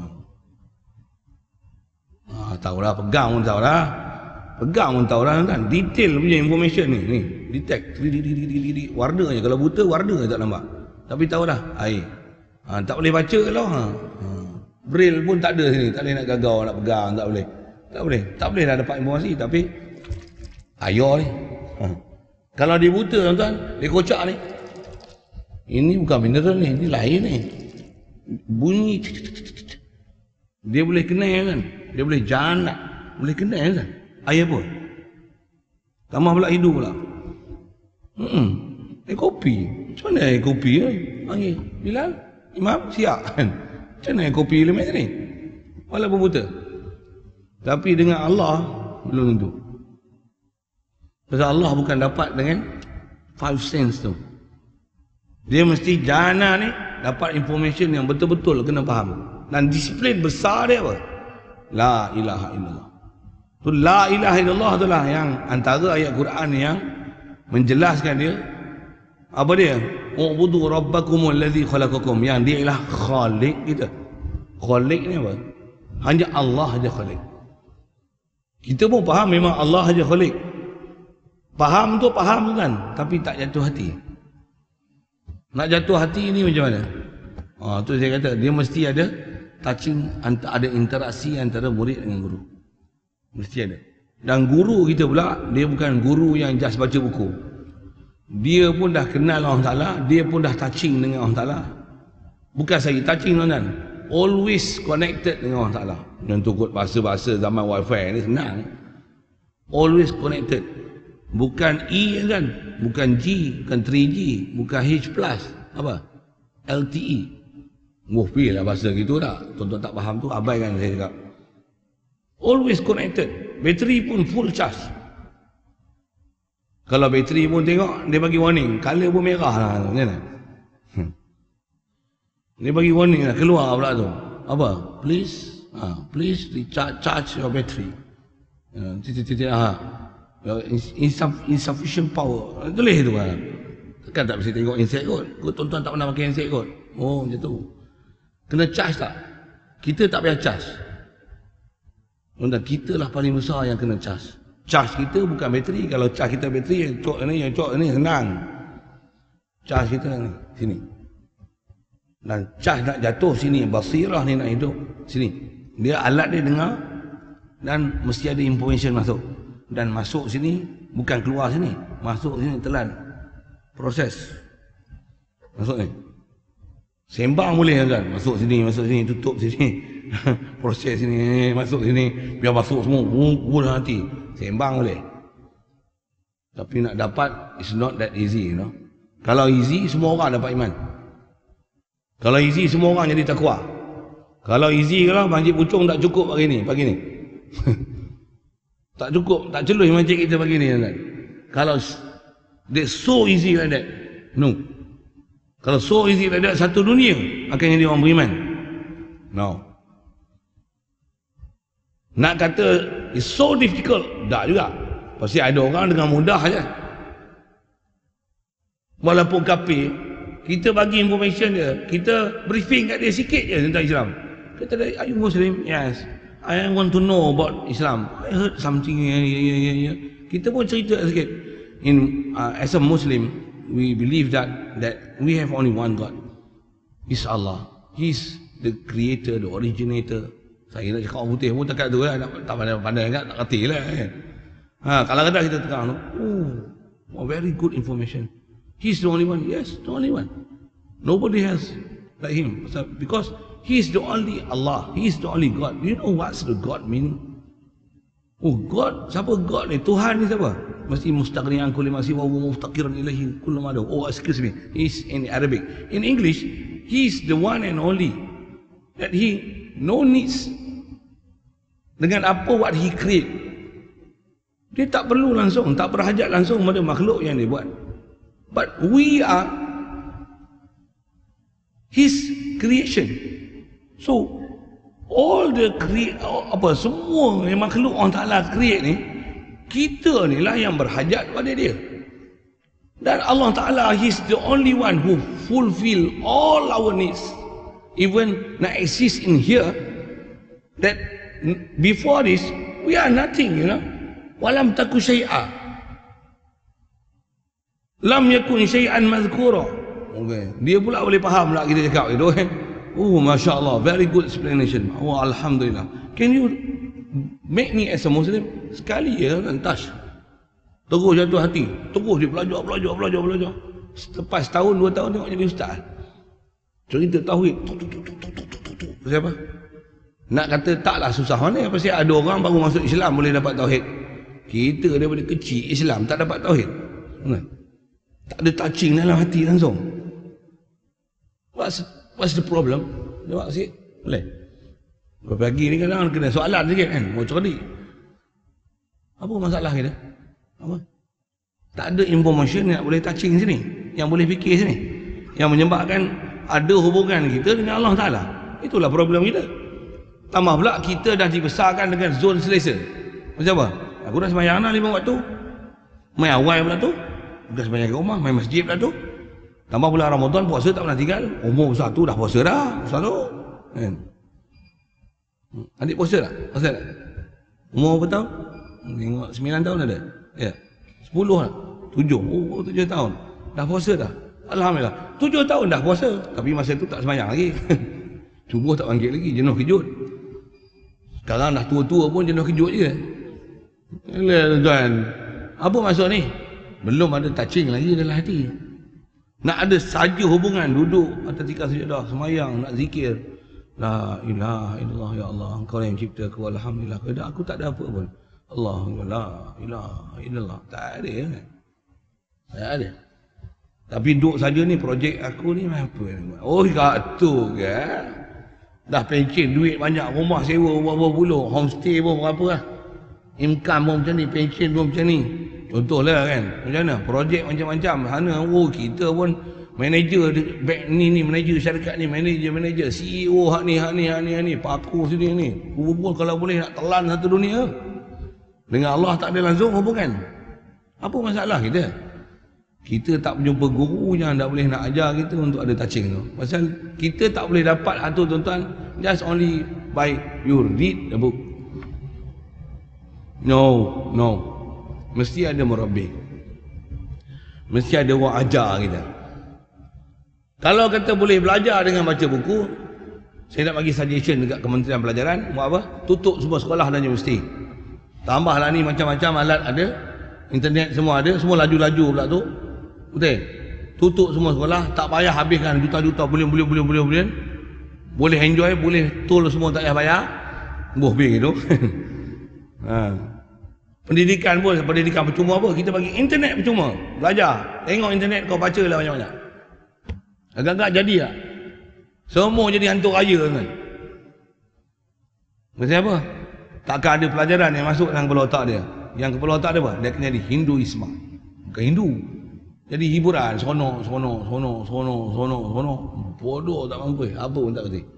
ah, tahu lah, pegang pun tahu lah. Pegang pun tahu lah kan. Detail punya information ni. Ni, detect. Warna je. Kalau buta, warna je tak nampak. Tapi tahu dah, air. Ha, tak boleh baca kalau ha. Ha. Braille pun tak ada sini, tak boleh nak gagau, nak pegang, tak boleh. Tak boleh. Tak boleh dah dapat informasi. Tapi ayah ni. Ha. Kalau dia buta tuan-tuan, dia kocak ni. Ini bukan mineral ni, ini lain ni. Bunyi. Dia boleh kenal kan. Dia boleh janak. Boleh kenal kan. Ayah pun. Tambah pula hidup pula. Hmm. Eh kopi. Macam mana eh kopi ni? Panggil. Bilal, Imam, siap kan. Macam mana eh kopi lemah ni? Walaupun buta. Tapi dengan Allah, belum tentu. Pasal Allah bukan dapat dengan five sense tu. Dia mesti jana ni dapat information yang betul-betul kena faham. Dan disiplin besar dia apa? La ilaha illallah. Tu la ilaha illallah tu lah yang antara ayat Quran yang menjelaskan dia. Apa dia? U'budu rabbakumul ladzi khalaqakum. Yang dia ialah khalik kita. Khalik ni apa? Hanya Allah saja khalik. Kita pun faham memang Allah saja khalik. Faham tu faham tu kan, tapi tak jatuh hati. Nak jatuh hati ni macam mana? Ah, tu saya kata dia mesti ada touching, ada interaksi antara murid dengan guru. Mesti ada. Dan guru kita pula, dia bukan guru yang just baca buku. Dia pun dah kenal Allah Ta'ala, dia pun dah touching dengan Allah Ta'ala. Bukan saya touching tuan-tuan. Always connected dengan Allah Ta'ala. Yang tukut bahasa-bahasa zaman wifi ni senang. Always connected. Bukan E kan, bukan G, bukan three G, bukan H plus, apa? L T E. Wah, pilih lah bahasa gitu tak? Tuan-tuan tak faham tu, abaikan saya cakap. Always connected. Bateri pun full charge. Kalau bateri pun tengok, dia bagi warning. Color pun merah lah. Macam mana? Hmm. Dia bagi warning lah, keluar pula tu. Apa? Please, ha, please recharge charge your battery. Ha, titik-titik, ha. Insufficient power. Tulis tu kan. Kan tak mesti tengok insert kot. Tuan-tuan tak pernah pakai insert kot. Oh, macam tu. Kena charge tak? Kita tak payah charge. Tuan-tuan, kita lah paling besar yang kena charge. Charge kita bukan bateri. Kalau charge kita bateri, yang cok ni, yang cok ni senang. Charge kita ni, sini. Dan charge nak jatuh sini, basirah ni nak hidup sini. Dia alat dia dengar dan mesti ada information masuk. Dan masuk sini bukan keluar sini, masuk sini telan proses. Masuk ni. Sembang boleh kan? Masuk sini, masuk sini, tutup sini. Proses sini, masuk sini, biar masuk semua. Buh nanti. Sembang boleh. Tapi nak dapat it's not that easy, you know. Kalau easy semua orang dapat iman. Kalau easy semua orang jadi takwa. Kalau easy kalau masjid Puchong tak cukup pagi ni, pagi ni. Tak cukup, tak celus masjid kita pagi ni. Kan? Kalau it's so easy like that, no. Kalau so easy like that, satu dunia akan jadi orang beriman. No. Nak kata it's so difficult, tak juga. Pasti ada orang dengan mudah saja. Walaupun kafir, kita bagi information dia, kita briefing kat dia sikit je tentang Islam. Kata dia, are you Muslim? Yes. I want to know about Islam. I heard something. Yeah, yeah, yeah, yeah. Kita pun cerita sikit. In uh, as a Muslim, we believe that that we have only one God. Is Allah. He's the creator, the originator. Saya nak cakap orang putih pun tak tu lah. Tak pandai-pandai kan, tak kerti lah. Kan? Ha, kalau kata kita tekan, oh, very good information. He's the only one. Yes, the only one. Nobody has like him. Because he is the only Allah. He is the only God. Do you know what's the God meaning? Oh, God. Siapa God ni? Tuhan ni siapa? Mesti mustaghniyan kulli ma siwa wa muftaqiran ilaihi kullu ma lahu. Oh, excuse me. He's in Arabic. In English, he is the one and only. That he no needs. Dengan apa what he create. Dia tak perlu langsung, tak berhajat langsung pada makhluk yang dia buat. But we are his creation. So all the create apa semua yang makhluk Allah Taala create ni, kita ni lah yang berhajat pada dia. Dan Allah Taala is the only one who fulfill all our needs. Even nak exist in here, that before this we are nothing, you know. Walam taku syai'a. Lam yakun syai'an mazkura. Okay. Dia pula boleh faham lah kita cakap itu kan. Oh, Masya Allah, very good explanation. Oh, Alhamdulillah. Can you make me as a Muslim, sekali je kan touch. Terus jatuh hati. Terus dia belajar, belajar, belajar, belajar. Lepas setahun, dua tahun tengok jadi ustaz. Cerita tauhid. Pasal apa? Nak kata taklah susah mana. Pasal ada orang baru masuk Islam boleh dapat tauhid. Kita daripada kecil Islam tak dapat tauhid. Tak ada touching dalam hati langsung. What's, what's the problem? Jawab sikit. Boleh? Pagi ni kadang kena soalan sikit kan. Mau cerdik. Apa masalah kita? Apa? Tak ada information yang boleh touching sini. Yang boleh fikir sini. Yang menyebabkan ada hubungan kita dengan Allah Ta'ala. Itulah problem kita. Tambah pula kita dah dibesarkan dengan zon selesa. Macam apa? Aku dah sembahyang dah lima waktu. Main awal pula tu. Bukan sembahyang kat rumah, main masjid pula tu. Tambah pula Ramadan, puasa tak pernah tinggal. Umur satu dah puasa dah. Selalu. Kan? Adik puasa tak? Puasa tak? Umur berapa tahun? Tengok sembilan tahun ada? Ya. Sepuluh lah. Tujuh. Oh, tujuh tahun. Dah puasa dah. Alhamdulillah. Tujuh tahun dah puasa. Tapi masa tu tak sembahyang lagi. Subuh tak bangkit lagi. Jenuh kejut. Sekarang dah tua-tua pun jenuh kejut je. Tuan. Apa maksud ni? Belum ada touching lagi dalam hati. Nak ada saja hubungan. Duduk atas tikar sajadah. Semayang. Nak zikir. La ilaha illallah ya Allah. Engkau yang mencipta aku. Alhamdulillah. Aku tak ada apa pun. Allah. La ilaha illallah. Tak ada kan? Tak ada. Tapi duduk saja ni projek aku ni apa? Oh kat tu kan. Dah pencen duit banyak. Rumah sewa berapa puluh. Homestay pun berapa lah. Income pun macam ni. Pencen pun macam ni. Contohlah kan. Macam mana? Projek macam-macam. Mana oh kita pun manager bank ni ni. Manager syarikat ni. Manager manager. C E O hak ni hak ni hak ni hak ni. Paku sini ni. Hubung kalau boleh nak telan satu dunia. Dengan Allah tak ada langsung hubungan. Apa masalah kita? Kita tak berjumpa guru yang tak boleh nak ajar kita untuk ada touching tu. Pasal kita tak boleh dapat tu tuan-tuan just only by you read the book. No, no. Mesti ada murabbi. Mesti ada orang ajar kita. Kalau kata boleh belajar dengan baca buku, saya nak bagi suggestion dekat Kementerian Pelajaran, buat apa? Tutup semua sekolah dan universiti. Tambahlah ni macam-macam alat ada, internet semua ada, semua laju-laju pula tu. Betul? Tutup semua sekolah, tak payah habiskan juta-juta, bilion-bilion-bilion-bilion. Boleh enjoy, boleh tol semua tak payah bayar. Buh bil gitu. Ha. Pendidikan pun, pendidikan percuma apa? Kita bagi internet percuma. Belajar. Tengok internet kau baca lah banyak-banyak. Agak-agak jadi tak? Semua jadi hantu raya kan? Maksudnya apa? Takkan ada pelajaran yang masuk dalam kepala otak dia. Yang kepala otak dia apa? Dia kena jadi Hinduisme. Bukan Hindu. Jadi hiburan, sono, sono, sono, sono, sono, sono. Bodoh tak mampu. Apa pun tak kerti.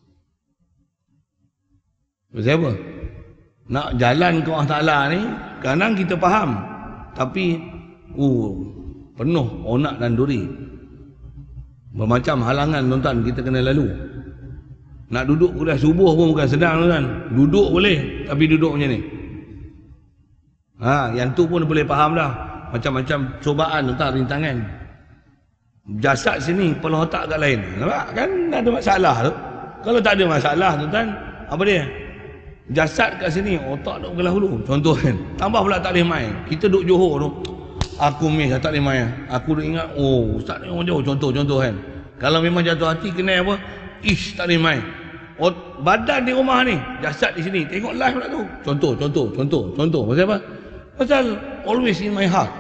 Maksudnya apa? Nak jalan ke Allah Ta'ala ni, kadang kita faham. Tapi, uh, penuh onak dan duri. Bermacam halangan tuan-tuan kita kena lalu. Nak duduk kuliah subuh pun bukan sedang tuan-tuan. Duduk boleh, tapi duduk macam ni. Ha, yang tu pun boleh faham dah. Macam-macam cubaan tuan-tuan, rintangan. Jasad sini, kepala otak kat lain. Nampak kan ada masalah tu. Kalau tak ada masalah tuan-tuan, apa dia? Jasad kat sini, otak duk belah hulu. Contoh kan. Tambah pula tak boleh main. Kita duduk Johor tu. Aku miss tak boleh main. Aku duk ingat, oh ustaz ni orang jauh. Contoh-contoh kan. Kalau memang jatuh hati, kena apa? Ish, tak boleh main. Oh, badan di rumah ni, jasad di sini. Tengok live pula tu. Contoh, contoh, contoh, contoh. Pasal apa? Pasal always in my heart.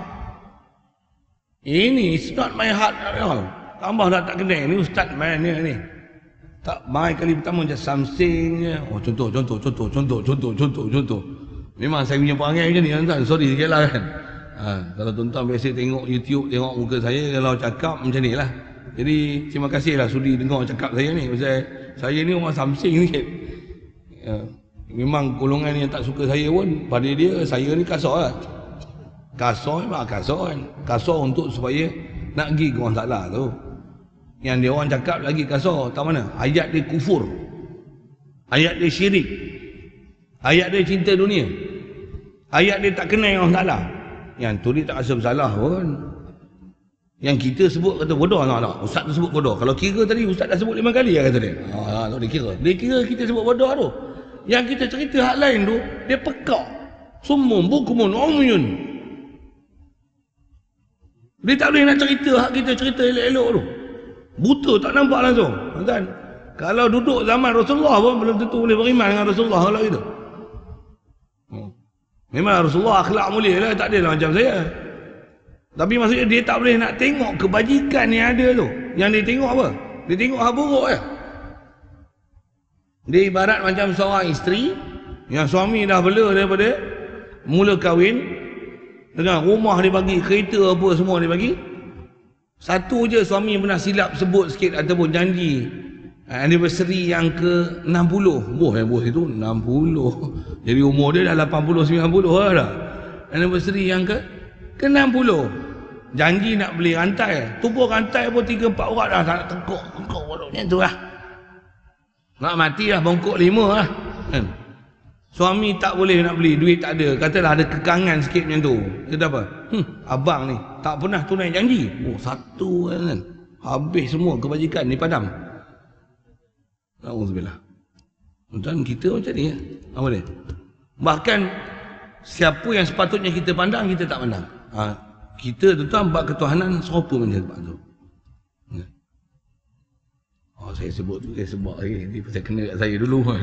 Ini it's not my heart at all. Tambah dah tak kena. Ni ustaz main ni ni. Tak main kali pertama macam something je. Oh contoh, contoh, contoh, contoh, contoh, contoh, contoh. Memang saya punya perangai macam ni tuan-tuan. Sorry sikit lah kan. Ha, kalau tuan-tuan biasa tengok YouTube, tengok muka saya, kalau cakap macam ni lah. Jadi terima kasih lah sudi dengar cakap saya ni. Pasal saya ni orang something sikit. Ya, memang golongan yang tak suka saya pun, pada dia, saya ni kasar lah. Kasar memang kasar kan. Kasar untuk supaya nak pergi ke orang Ta'ala tu. Yang dia orang cakap lagi kasar. Tak mana? Ayat dia kufur. Ayat dia syirik. Ayat dia cinta dunia. Ayat dia tak kenal orang Ta'ala. Yang tu dia tak rasa bersalah pun. Yang kita sebut kata bodoh. Tak, tak. Ustaz tu sebut bodoh. Kalau kira tadi Ustaz dah sebut lima kali lah kata dia. Ha, tak dia kira. Dia kira kita sebut bodoh tu. Yang kita cerita hak lain tu, dia pekak. Summun, bukumun, umyun. Dia tak boleh nak cerita hak kita cerita elok-elok tu. Buta tak nampak langsung. Kan? Kalau duduk zaman Rasulullah pun belum tentu boleh beriman dengan Rasulullah kalau gitu. Memang Rasulullah akhlak mulia lah, tak adalah macam saya. Tapi maksudnya dia tak boleh nak tengok kebajikan yang ada tu. Yang dia tengok apa? Dia tengok hal buruk je. Dia ibarat macam seorang isteri yang suami dah bela daripada mula kahwin, dengan rumah dia bagi, kereta apa semua dia bagi. Satu je suami pernah silap sebut sikit ataupun janji anniversary yang ke enam puluh. Boh yang bos itu enam puluh. Jadi umur dia dah lapan puluh sembilan puluh lah dah. Anniversary yang ke ke enam puluh. Janji nak beli rantai. Tubuh rantai pun tiga empat orang dah tak nak tengkuk. Tengkuk macam tu lah. Nak mati lah, bongkok lima lah. Kan? Suami tak boleh nak beli, duit tak ada. Katalah ada kekangan sikit macam tu. Dia kata apa? Hmm, abang ni tak pernah tunai janji. Oh, satu kan. Habis semua kebajikan ni padam. Alhamdulillah. Dan kita macam ni ya. Apa dia? Bahkan siapa yang sepatutnya kita pandang, kita tak pandang. Ha, kita tuan bab ketuhanan serupa macam sebab tu. Oh, saya sebut tu, saya sebut lagi. Nanti pasal kena kat saya dulu kan.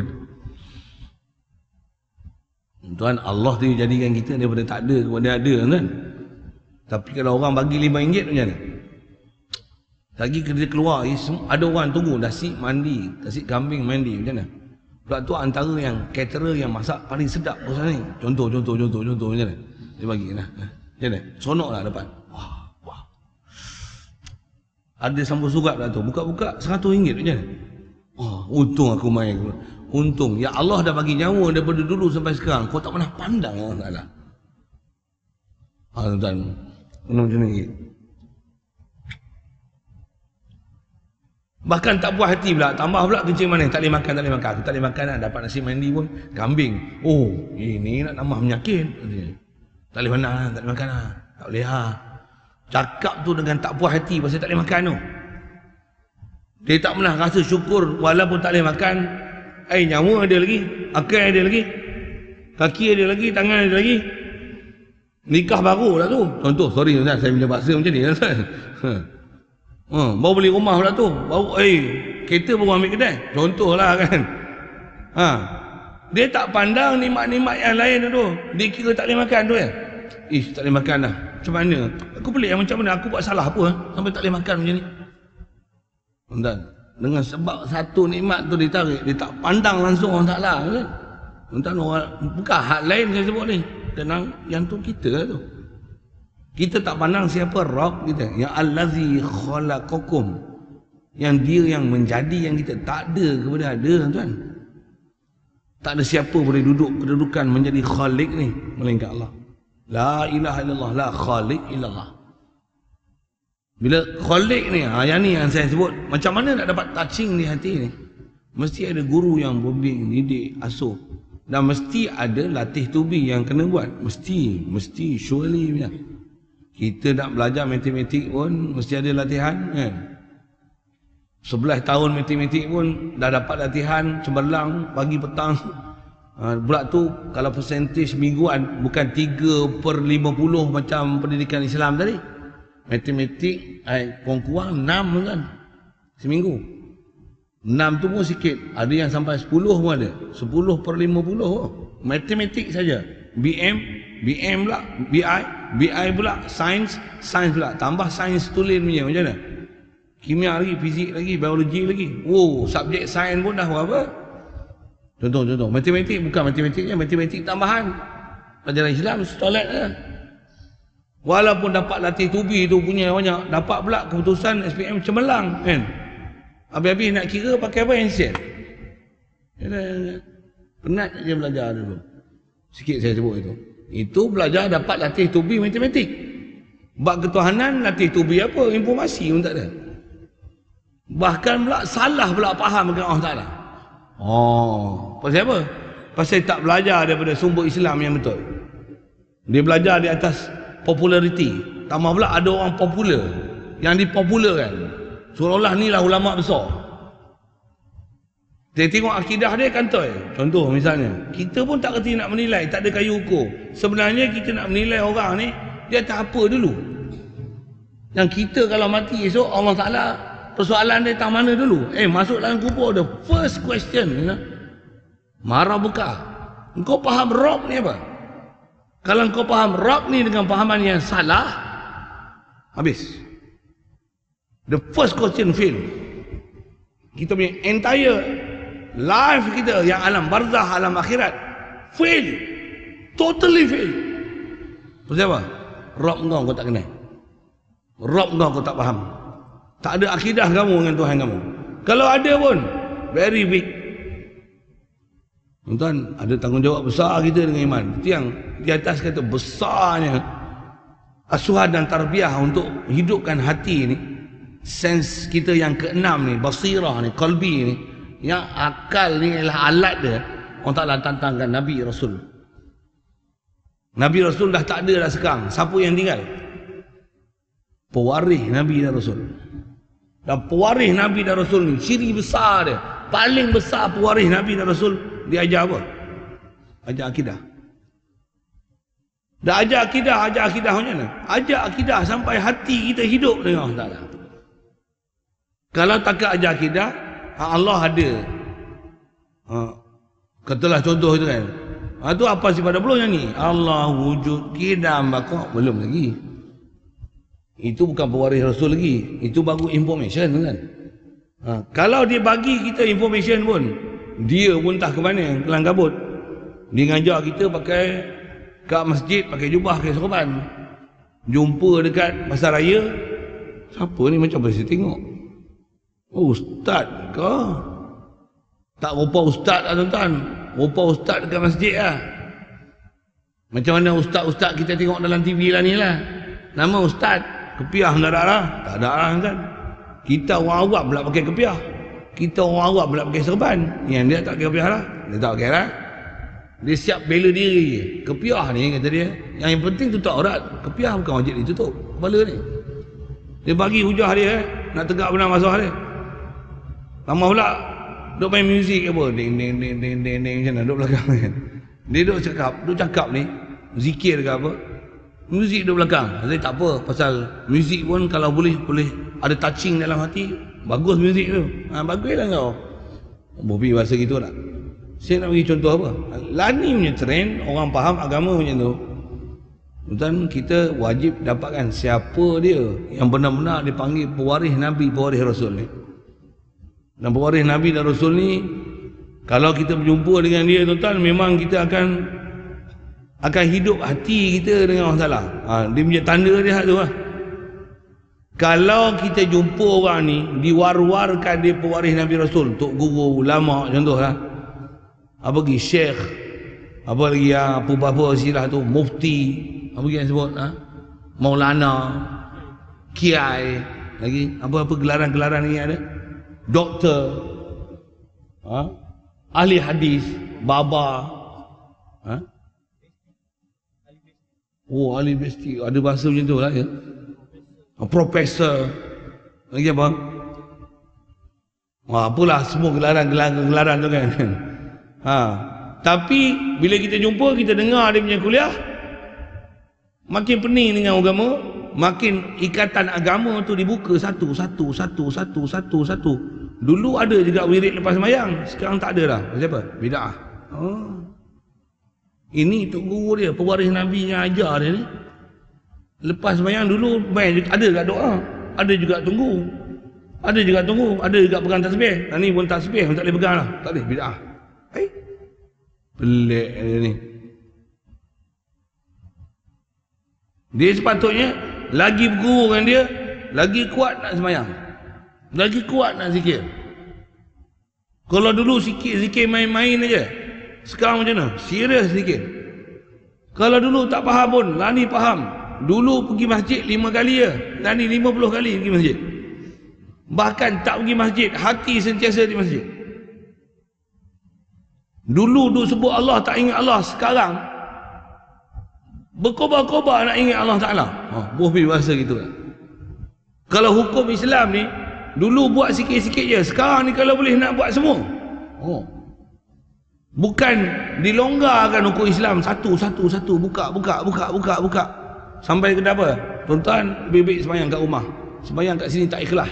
Tuan, Allah tu jadikan kita daripada tak ada kepada ada kan. Tapi kalau orang bagi lima ringgit macam mana? Lagi kerja keluar, ada orang tunggu nasi mandi, nasi kambing mandi macam mana? Pula tu antara yang caterer yang masak paling sedap pasal ni. Contoh, contoh, contoh, contoh macam mana? Dia bagi lah. Macam mana? Seronok lah dapat. Wah, wah. Ada sambung surat lah tu. Buka-buka seratus ringgit macam mana? Oh, untung aku main. Untung. Ya Allah dah bagi nyawa daripada dulu sampai sekarang. Kau tak pernah pandang Allah Ta'ala. Ha, tuan-tuan. Macam ni. Bahkan tak puas hati pula. Tambah pula kencing manis. Tak boleh makan, tak boleh makan. Aku tak boleh makan lah. Dapat nasi mandi pun. Kambing. Oh, ini nak tambah penyakit. Tak boleh mana lah. Tak boleh makan lah. Tak boleh lah. Cakap tu dengan tak puas hati pasal tak boleh makan tu. Dia tak pernah rasa syukur walaupun tak boleh makan. Eh, nyawa ada lagi, akal ada lagi, kaki ada lagi, tangan ada lagi. Nikah baru lah tu. Contoh, sorry tuan, saya punya bahasa macam ni tuan. Ha, baru beli rumah pula tu. Baru eh kereta baru ambil kedai. Contohlah kan. Ha. Dia tak pandang nikmat-nikmat yang lain tu. Dia kira tak boleh makan tu ya. Ish, tak boleh makan dah. Macam mana? Aku pelik yang macam mana? Aku buat salah apa sampai tak boleh makan macam ni? Tuan, dengan sebab satu nikmat tu ditarik, dia tak pandang langsung orang Ta'ala kan. Tuan orang bukan hak lain saya sebut ni. Tenang, yang tu kita lah tu. Kita tak pandang siapa Rabb kita, yang Allazi khalaqakum, yang dia yang menjadi yang kita tak ada kepada ada tuan. Tak ada siapa boleh duduk kedudukan menjadi khalik ni melainkan Allah. La ilaha illallah, la khalik illallah. Bila khalik ni, ha, yang ni yang saya sebut, macam mana nak dapat touching di hati ni? Mesti ada guru yang bimbing, didik, asuh. Dan mesti ada latih tubi yang kena buat. Mesti, mesti, surely punya. Kita nak belajar matematik pun mesti ada latihan kan. sebelas tahun matematik pun dah dapat latihan cemerlang pagi petang. Ha, pula tu kalau persentage mingguan bukan tiga per lima puluh macam pendidikan Islam tadi. Matematik eh, kurang-kurang enam kan seminggu. enam tu pun sikit. Ada yang sampai sepuluh pun ada. sepuluh per lima puluh matematik saja. B M, B M pula, B I, B I pula, sains, sains pula. Tambah sains tulen punya macam mana? Kimia lagi, fizik lagi, biologi lagi. Oh, subjek sains pun dah berapa? Contoh-contoh. Matematik bukan matematiknya, matematik tambahan. Pelajaran Islam, toilet lah. Walaupun dapat latih tubi tu punya banyak, dapat pula keputusan S P M cemerlang kan. Habis-habis nak kira pakai apa handset. Penat je belajar dulu. Sikit saya sebut itu. Itu belajar dapat latih tubi matematik. Bab ketuhanan latih tubi apa? Informasi pun tak ada. Bahkan pula salah pula faham dengan Allah Ta'ala. Oh, pasal apa? Pasal tak belajar daripada sumber Islam yang betul. Dia belajar di atas populariti. Tambah pula ada orang popular yang dipopularkan. Seolah-olah ni lah ulama besar. Dia tengok akidah dia kantoi. Contoh misalnya, kita pun tak kerti nak menilai, tak ada kayu ukur. Sebenarnya kita nak menilai orang ni, dia tak apa dulu. Yang kita kalau mati esok, Allah Ta'ala, persoalan dia tak mana dulu? Eh, masuk dalam kubur, the first question, you know? Marah buka. Engkau faham Rob ni apa? Kalau engkau faham Rob ni dengan fahaman yang salah, habis. The first question fail. Kita punya entire life kita yang alam barzah, alam akhirat fail, totally fail. Pasal apa? Rob kau kau tak kenal, Rob kau kau tak faham, tak ada akidah kamu dengan Tuhan kamu. Kalau ada pun very weak. Tuan, ada tanggungjawab besar kita dengan iman. Itu yang di atas kata besarnya asuhan dan tarbiyah untuk hidupkan hati ni, sense kita yang keenam ni, basirah ni, qalbi ni, yang akal ni adalah alat dia. Allah Ta'ala tantangkan Nabi Rasul. Nabi Rasul dah tak ada dah sekarang. Siapa yang tinggal? Pewaris Nabi dan Rasul. Dan pewaris Nabi dan Rasul ni, ciri besar dia, paling besar pewaris Nabi dan Rasul, dia ajar apa? Ajar akidah. Dah ajar akidah, ajar akidah macam mana? Ajar akidah sampai hati kita hidup dengan Allah Ta'ala. Kalau tak ajar akidah, Allah ada. Ha, katalah contoh itu kan. Ha, tu apa sih pada belum nyanyi? Allah wujud kidam bakok. Belum lagi. Itu bukan pewaris Rasul lagi. Itu baru information kan. Ha, kalau dia bagi kita information pun, dia pun tak ke mana, kelang kabut. Dia ngajar kita pakai kat masjid, pakai jubah, pakai serban. Jumpa dekat pasar raya. Siapa ni macam apa saya tengok? Oh, ustaz ke? Tak rupa ustaz lah tuan-tuan. Rupa ustaz dekat masjid lah. Macam mana ustaz-ustaz kita tengok dalam T V lah ni lah. Nama ustaz, kepiah tak ada lah. Tak ada lah tuan. Kita orang awam pula pakai kepiah. Kita orang awam pula pakai serban. Yang dia tak pakai kepiah lah. Dia tak pakai lah. Dia siap bela diri. Kepiah ni kata dia, yang penting tutup aurat. Kepiah bukan wajib ditutup kepala ni. Dia bagi hujah dia, nak tegak benar masalah dia. Lama pula duk main muzik apa, ding ding ding ding ding ding macam mana duk belakang kan. Dia duk cakap, duk cakap ni zikir ke apa, muzik duk belakang. Saya tak apa, pasal muzik pun kalau boleh boleh ada touching dalam hati, bagus muzik tu. Ha, baguslah kau. Bobi bahasa gitu tak? Saya nak bagi contoh apa? Lani punya trend, orang faham agama macam tu. Dan kita wajib dapatkan siapa dia yang benar-benar dipanggil pewaris Nabi, pewaris Rasul ni. Dan pewaris Nabi dan Rasul ni, kalau kita berjumpa dengan dia tuan-tuan, memang kita akan akan hidup hati kita dengan Allah Ta'ala. Ha, dia punya tanda dia tu lah. Kalau kita jumpa orang ni, diwar-warkan dia pewaris Nabi Rasul, tok guru, ulama, contohlah. Apa lagi? Syekh. Apa lagi ya? Apa-apa silah tu? Mufti. Apa lagi yang sebut? Ha? Maulana. Kiai. Lagi? Apa-apa gelaran-gelaran ni ada? Doktor. Ha? Ahli hadis. Baba. Ha? Oh, ahli besti. Ada bahasa macam tu lah ya. Profesor. Lagi apa? Wah, apalah semua gelaran-gelaran tu kan. Ha. Tapi bila kita jumpa, kita dengar dia punya kuliah, makin pening dengan agama, makin ikatan agama tu dibuka satu satu satu satu satu satu. Dulu ada juga wirid lepas sembahyang, sekarang tak ada dah. Siapa? Bid'ah. Oh. Ini tok guru dia, pewaris Nabi yang ajar dia ni. Lepas sembahyang dulu main ada juga doa, ada juga tunggu. Ada juga tunggu, ada juga pegang tasbih. Dan ni pun tasbih, tak boleh pegang lah. Tak boleh, bid'ah. Eh? Pelik dia ni. Dia sepatutnya lagi berguru dengan dia, lagi kuat nak sembahyang, lagi kuat nak zikir. Kalau dulu zikir-zikir main-main aja, sekarang macam mana? Serius zikir. Kalau dulu tak faham pun, Lani faham. Dulu pergi masjid lima kali ya, Lani lima puluh kali pergi masjid. Bahkan tak pergi masjid, hati sentiasa di masjid. Dulu duk sebut Allah, tak ingat Allah. Sekarang berkobar-kobar nak ingat Allah Ta'ala. Ha, bohbi bahasa gitu kan. Kalau hukum Islam ni, dulu buat sikit-sikit je. Sekarang ni kalau boleh nak buat semua. Oh. Bukan dilonggarkan hukum Islam satu satu satu buka buka buka buka buka sampai ke apa? Tuan-tuan lebih baik sembahyang kat rumah. Sembahyang kat sini tak ikhlas.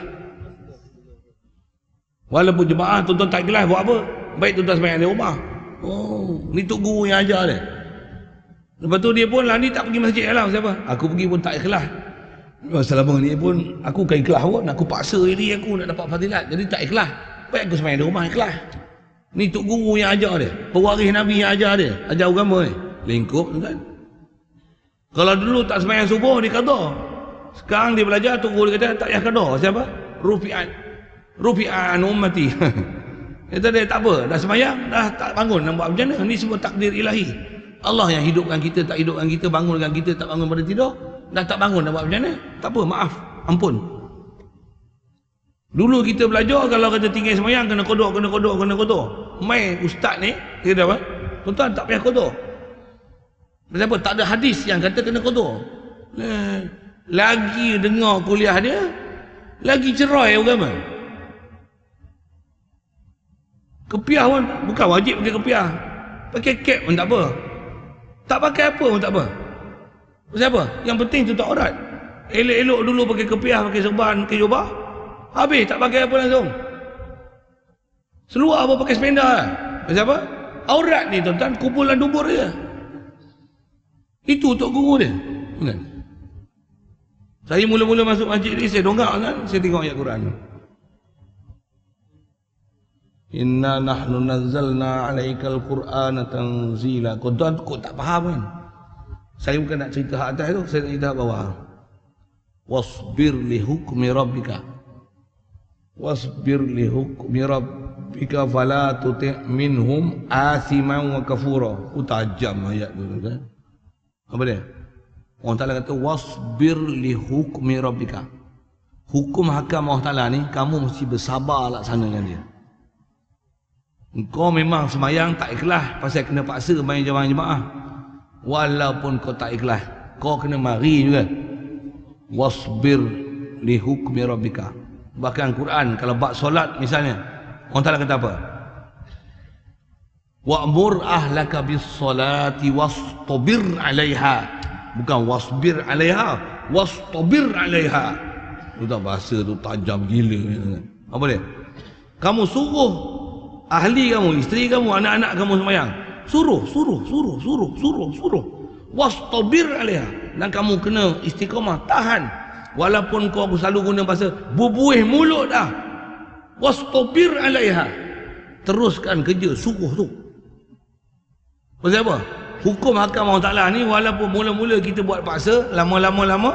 Walaupun jemaah tuan-tuan tak ikhlas buat apa? Baik tuan-tuan sembahyang di rumah. Oh, ni tok guru yang ajar dia. Lepas tu dia pun lah ni tak pergi masjid lah siapa? Aku pergi pun tak ikhlas. Selama ni pun aku kan ikhlas pun, aku paksa diri aku nak dapat fadilat. Jadi tak ikhlas. Baik aku sembahyang di rumah ikhlas. Ni tok guru yang ajar dia, pewaris Nabi yang ajar dia, ajar agama ni. Lingkup tuan. Kalau dulu tak sembahyang subuh dia qada. Sekarang dia belajar tok guru dia kata tak payah qada. Siapa? Rufi'an. Rufi'an ummati. Dia kata dia tak apa, dah sembahyang, dah tak bangun, nak buat macam mana? Ni semua takdir ilahi. Allah yang hidupkan kita, tak hidupkan kita, bangunkan kita, tak bangun pada tidur. Dah tak bangun, nak buat macam mana? Tak apa, maaf, ampun. Dulu kita belajar kalau kata tinggal sembahyang kena qada, kena qada, kena qada. Mai ustaz ni dia kata apa? Tuan-tuan tak payah qada. Kenapa? Tak ada hadis yang kata kena qada. Lagi dengar kuliah dia, lagi cerai agama. Kepiah pun bukan wajib pakai kepiah. Pakai cap pun tak apa. Tak pakai apa pun tak apa. Pasal apa? Yang penting tutup aurat. Elok-elok dulu pakai kepiah, pakai serban, pakai jubah. Habis tak pakai apa langsung. Seluar apa pakai sependa lah. Pasal apa? Aurat ni tuan-tuan kumpulan dubur dia. Itu untuk guru dia. Kan? Saya mula-mula masuk masjid ni saya dongak kan, saya tengok ayat Quran. Inna nahnu nazzalna alaikal qur'ana tanzila. Kau tuan kau tak faham kan? Saya bukan nak cerita hak atas tu, saya nak cerita hak bawah. Wasbir li hukmi rabbika. Wasbir li hukmi rabbika fala tuti' minhum asiman wa kafura. Oh, tajam ayat tu kan. Apa dia? Allah Ta'ala kata wasbir li hukmi rabbika. Hukum hakam Allah Ta'ala ni kamu mesti bersabar laksanakan dia. Kau memang semayang tak ikhlas pasal kena paksa main jemaah-jemaah. Walaupun kau tak ikhlas, kau kena mari juga. Wasbir li hukmi rabbika. Bahkan Quran kalau bab solat misalnya, Allah Ta'ala kata apa? Wa'mur ahlaka bis salati wastabir 'alaiha. Bukan wasbir 'alaiha, wastabir 'alaiha. Tu tak bahasa tu tajam gila. Apa dia? Kamu suruh ahli kamu, isteri kamu, anak-anak kamu sembahyang. Suruh, suruh, suruh, suruh, suruh, suruh. Wastabir 'alaiha. Dan kamu kena istiqamah, tahan. Walaupun kau selalu guna bahasa bubuih mulut dah. Wastabir 'alaiha. Teruskan kerja suruh tu. Pasal apa? Hukum hakam Allah Ta'ala ni walaupun mula-mula kita buat paksa, lama-lama lama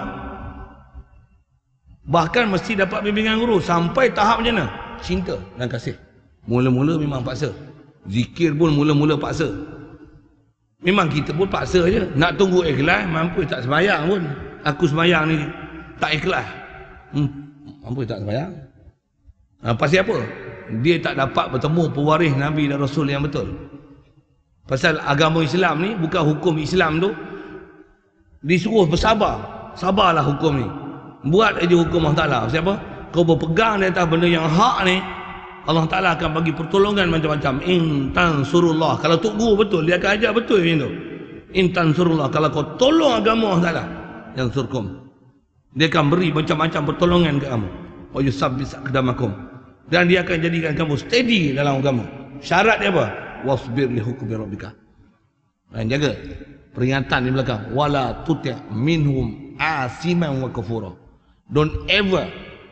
bahkan mesti dapat bimbingan guru sampai tahap macam mana? Cinta dan kasih. Mula-mula memang paksa. Zikir pun mula-mula paksa. Memang kita pun paksa je. Nak tunggu ikhlas, mampu tak sembahyang pun. Aku sembahyang ni tak ikhlas. Hmm, mampu tak sembahyang. Ha, pasal apa? Dia tak dapat bertemu pewaris Nabi dan Rasul yang betul. Pasal agama Islam ni, bukan hukum Islam tu disuruh bersabar. Sabarlah hukum ni. Buat aja hukum Allah Ta'ala. Pasal apa? Kau berpegang di atas benda yang hak ni, Allah Ta'ala akan bagi pertolongan macam-macam. In tansurullah. Kalau Tok Guru betul, dia akan ajar betul macam tu. In tansurullah. Kalau kau tolong agama Allah Ta'ala, yang surkum, dia akan beri macam-macam pertolongan ke kamu. Wa yusabbis aqdamakum. Dan dia akan jadikan kamu steady dalam agama. Syarat dia apa? Wasbir li hukmi rabbika. Dan jaga peringatan di belakang. Wala tuti' minhum asiman wa kafura. Don't ever,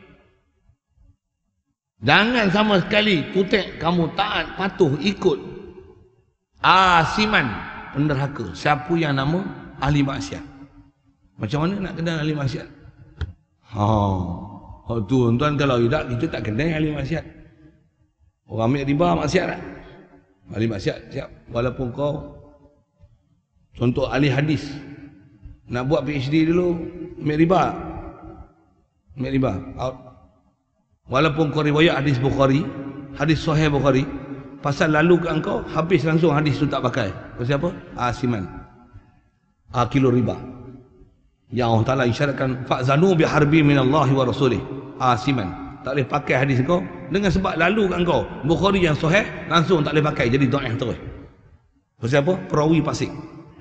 jangan sama sekali tuti' kamu taat, patuh, ikut asiman, penderhaka. Siapa yang nama ahli maksiat. Macam mana nak kenal ahli maksiat? Ha, oh, tuan-tuan kalau tidak kita tak kenal ahli maksiat. Orang ambil riba maksiat tak? Ahli maksiat siap. Walaupun kau contoh ahli hadis, nak buat PhD dulu ambil riba, ambil riba out. Walaupun kau riwayat hadis Bukhari, hadis Sahih Bukhari, pasal lalu ke engkau habis langsung hadis tu tak pakai. Pasal apa? Asiman, akilu riba. Yang Allah Ta'ala isyaratkan fa'zanu biharbi minallahi wa rasulih. Asiman, tak boleh pakai hadis kau. Dengan sebab lalu kat kau Bukhari yang sahih, langsung tak boleh pakai, jadi dhaif terus. Pasal apa? Perawi pasik,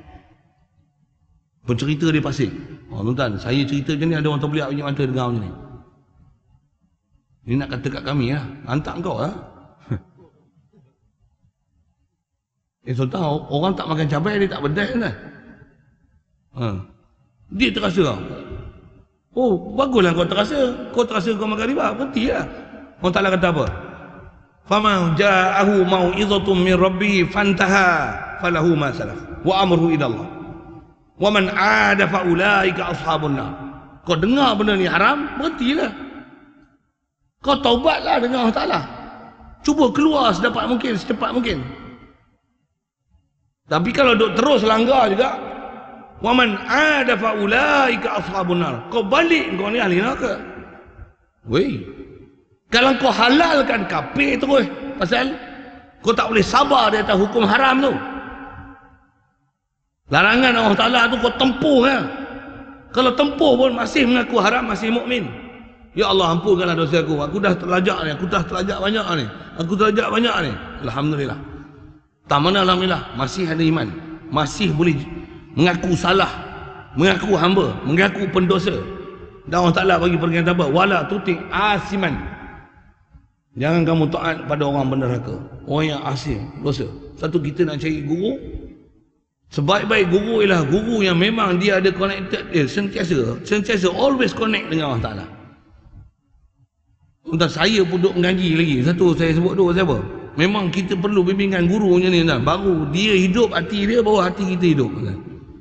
pencerita dia pasik. Oh tuan, saya cerita macam ni ada orang terbeliak punya mata dengar macam ni. Ni nak kata kat kami lah, hantar kau lah. Eh sultan, orang tak makan cabai dia tak berdaya kan? Ha. Dia terasa lah. Oh baguslah kau terasa. Kau terasa kau makan riba, berhenti lah. Allah Ta'ala kata apa? Faman ja'ahu mau'izatun min rabbih fantaha falahu ma salaf wa amruhu ila Allah. Wa man 'ada fa ulaika ashabun nar. Kau dengar benda ni haram, berhentilah. Kau taubatlah dengan Allah Ta'ala. Cuba keluar sedapat mungkin, secepat mungkin. Tapi kalau duk terus langgar juga, wa man 'ada fa ulaika ashabun nar. Kau balik kau ni ahli neraka. Wei. Kalau kau halalkan kafir terus, pasal kau tak boleh sabar di atas hukum haram tu. Larangan Allah Ta'ala tu kau tempuh kan. Kalau tempuh pun masih mengaku haram, masih mukmin. Ya Allah, ampunkanlah dosa aku. Aku dah terlajak ni, aku dah terlajak banyak ni. Aku terlajak banyak ni. Alhamdulillah. Tak mana alhamdulillah, masih ada iman. Masih boleh mengaku salah, mengaku hamba, mengaku pendosa. Dan Allah Ta'ala bagi perkataan apa? Wala tuti' asiman. Jangan kamu taat pada orang berneraka, orang yang asim, dosa. Satu, kita nak cari guru. Sebaik-baik guru ialah guru yang memang dia ada connected, dia sentiasa, sentiasa always connect dengan Allah Ta'ala. Untuk saya pun duduk mengaji lagi. Satu saya sebut dulu siapa? Memang kita perlu bimbingan guru macam ni kan. Baru dia hidup hati dia, baru hati kita hidup kan?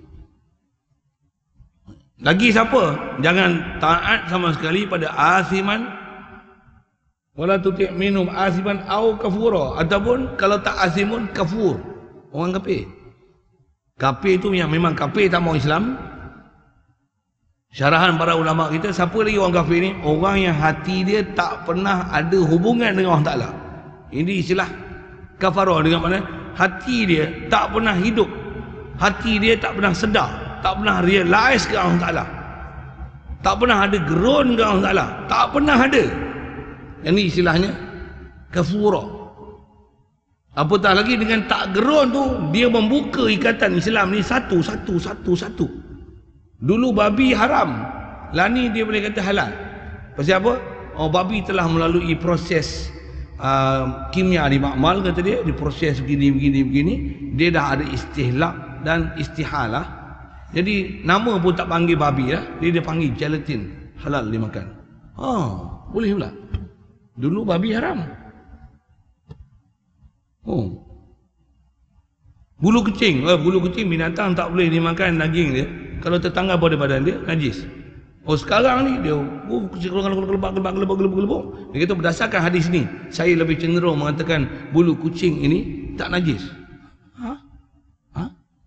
Lagi siapa? Jangan taat sama sekali pada asiman. Wala tuti' minum asiman au kafura. Ataupun kalau tak asimun, kafur. Orang kafir. Kafir itu yang memang kafir tak mau Islam. Syarahan para ulama kita, siapa lagi orang kafir ni? Orang yang hati dia tak pernah ada hubungan dengan Allah Ta'ala. Ini istilah kafarah, dengan mana hati dia tak pernah hidup, hati dia tak pernah sedar, tak pernah realize ke Allah Ta'ala, tak pernah ada gerun ke Allah Ta'ala, tak pernah ada. Ini istilahnya kafurah. Apatah lagi dengan tak gerun tu, dia membuka ikatan Islam ni satu, satu, satu, satu. Dulu babi haram, lani dia boleh kata halal. Pasal apa? Oh, babi telah melalui proses uh, kimia di makmal, kata dia, diproses begini, begini, begini. Dia dah ada istihlak dan istihalah. Jadi nama pun tak panggil babi lah, dia dia panggil gelatin, halal dimakan. Oh, boleh pula. Dulu babi haram. Oh. Bulu kucing, eh, bulu kucing binatang tak boleh dimakan daging dia. Kalau tertanggal pada badan dia, najis. Oh sekarang ni dia oh, gelebak gelebak gelebak gelebak gelebak. Dia kata berdasarkan hadis ni, saya lebih cenderung mengatakan bulu kucing ini tak najis. Ha? Ha?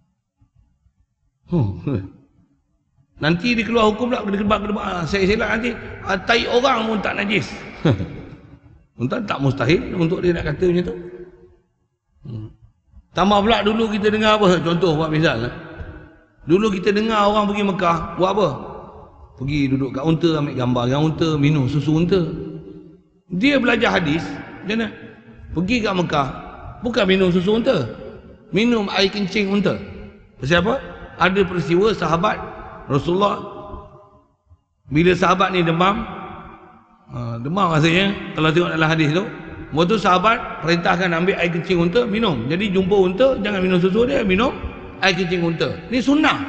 Oh. Nanti dia keluar hukum pula gelebak gelebak. Saya silap nanti ah, tai orang pun tak najis. Entah tak mustahil untuk dia nak kata macam tu. Hmm. Tambah pula dulu kita dengar apa? Contoh buat misal lah. Dulu kita dengar orang pergi Mekah, buat apa? Pergi duduk kat unta, ambil gambar dengan unta, minum susu unta. Dia belajar hadis, macam mana? Pergi kat Mekah, bukan minum susu unta, minum air kencing unta. Pasal apa? Ada peristiwa sahabat Rasulullah, bila sahabat ni demam, ha, demam rasanya, kalau tengok dalam hadis tu, waktu sahabat perintahkan ambil air kencing unta, minum. Jadi jumpa unta, jangan minum susu dia, minum air kencing unta. Ni sunnah.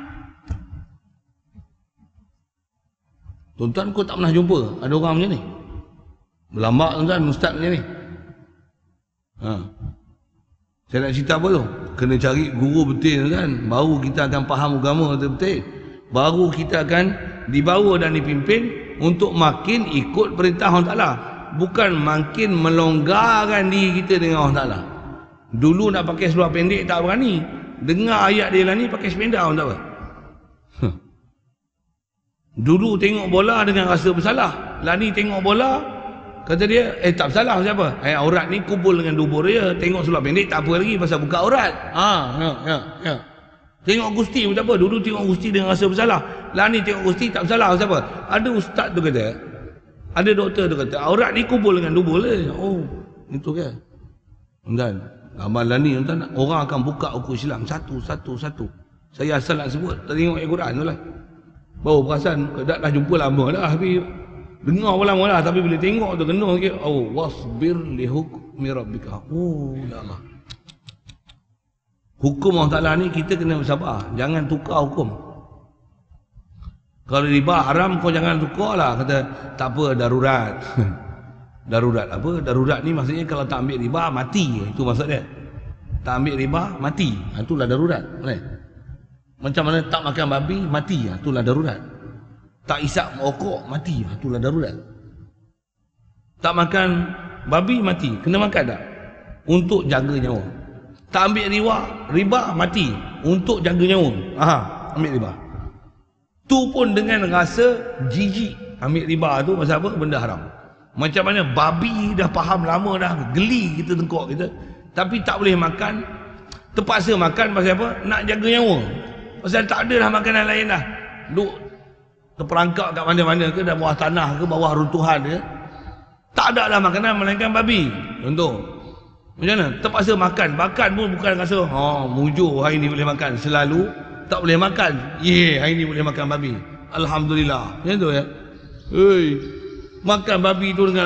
Tuan-tuan kau tak pernah jumpa ada orang macam ni. Berlambak tuan-tuan, ustaz macam ni. Ha. Saya nak cerita apa tu? Kena cari guru betul kan, baru kita akan faham agama betul-betul. Baru kita akan dibawa dan dipimpin untuk makin ikut perintah Allah Ta'ala, bukan makin melonggarkan diri kita dengan Allah Ta'ala. Dulu nak pakai seluar pendek tak berani, dengar ayat dia lah ni pakai sependek orang tak apa. Huh. Dulu tengok bola dengan rasa bersalah, lah ni tengok bola kata dia eh tak bersalah. Siapa? Eh aurat ni kumpul dengan dubur dia. Tengok seluar pendek tak apa lagi pasal buka aurat. Ha ya ya ya. Tengok gusti macam apa? Dulu tengok gusti dengan rasa bersalah, lah ni tengok gusti tak bersalah. Siapa? Ada ustaz tu kata, Ada doktor tu kata, aurat ni kubur dengan dubur le. Oh, itu ke? Dan amalan ni tuan, orang akan buka hukum Islam satu satu satu. Saya asal nak sebut, tak tengok ayat Quran tu lah. Baru perasan, dah, dah jumpa lama dah, tapi dengar pun lama dah, tapi bila tengok tu kena sikit. Oh, wasbir li hukmi rabbika. Oh, lama. Hukum Allah Ta'ala ni kita kena bersabar, jangan tukar hukum. Kalau riba haram kau jangan tukar lah, kata tak apa, darurat. Darurat apa? Darurat ni maksudnya kalau tak ambil riba mati, itu maksud dia. Tak ambil riba mati, itulah darurat. Macam mana tak makan babi mati, itulah darurat. Tak isap merokok mati, itulah darurat. Tak makan babi mati, kena makan tak? Untuk jaga nyawa. Tak ambil riba, riba mati untuk jaga nyawa. Aha, ambil riba. Tu pun dengan rasa jijik ambil riba tu pasal apa? Benda haram. Macam mana babi dah faham lama dah, geli kita tengkok kita, tapi tak boleh makan, terpaksa makan pasal apa? Nak jaga nyawa. Pasal tak ada dah makanan lain dah. Duk terperangkap kat mana-mana ke, dah bawah tanah ke, bawah runtuhan ke. Tak ada lah makanan melainkan babi. Contoh. Macam mana? Terpaksa makan. Makan pun bukan rasa, oh, mujur hari ni boleh makan. Selalu tak boleh makan. Ye, yeah, hari ni boleh makan babi. Alhamdulillah. Macam tu ya. Hei, makan babi tu dengan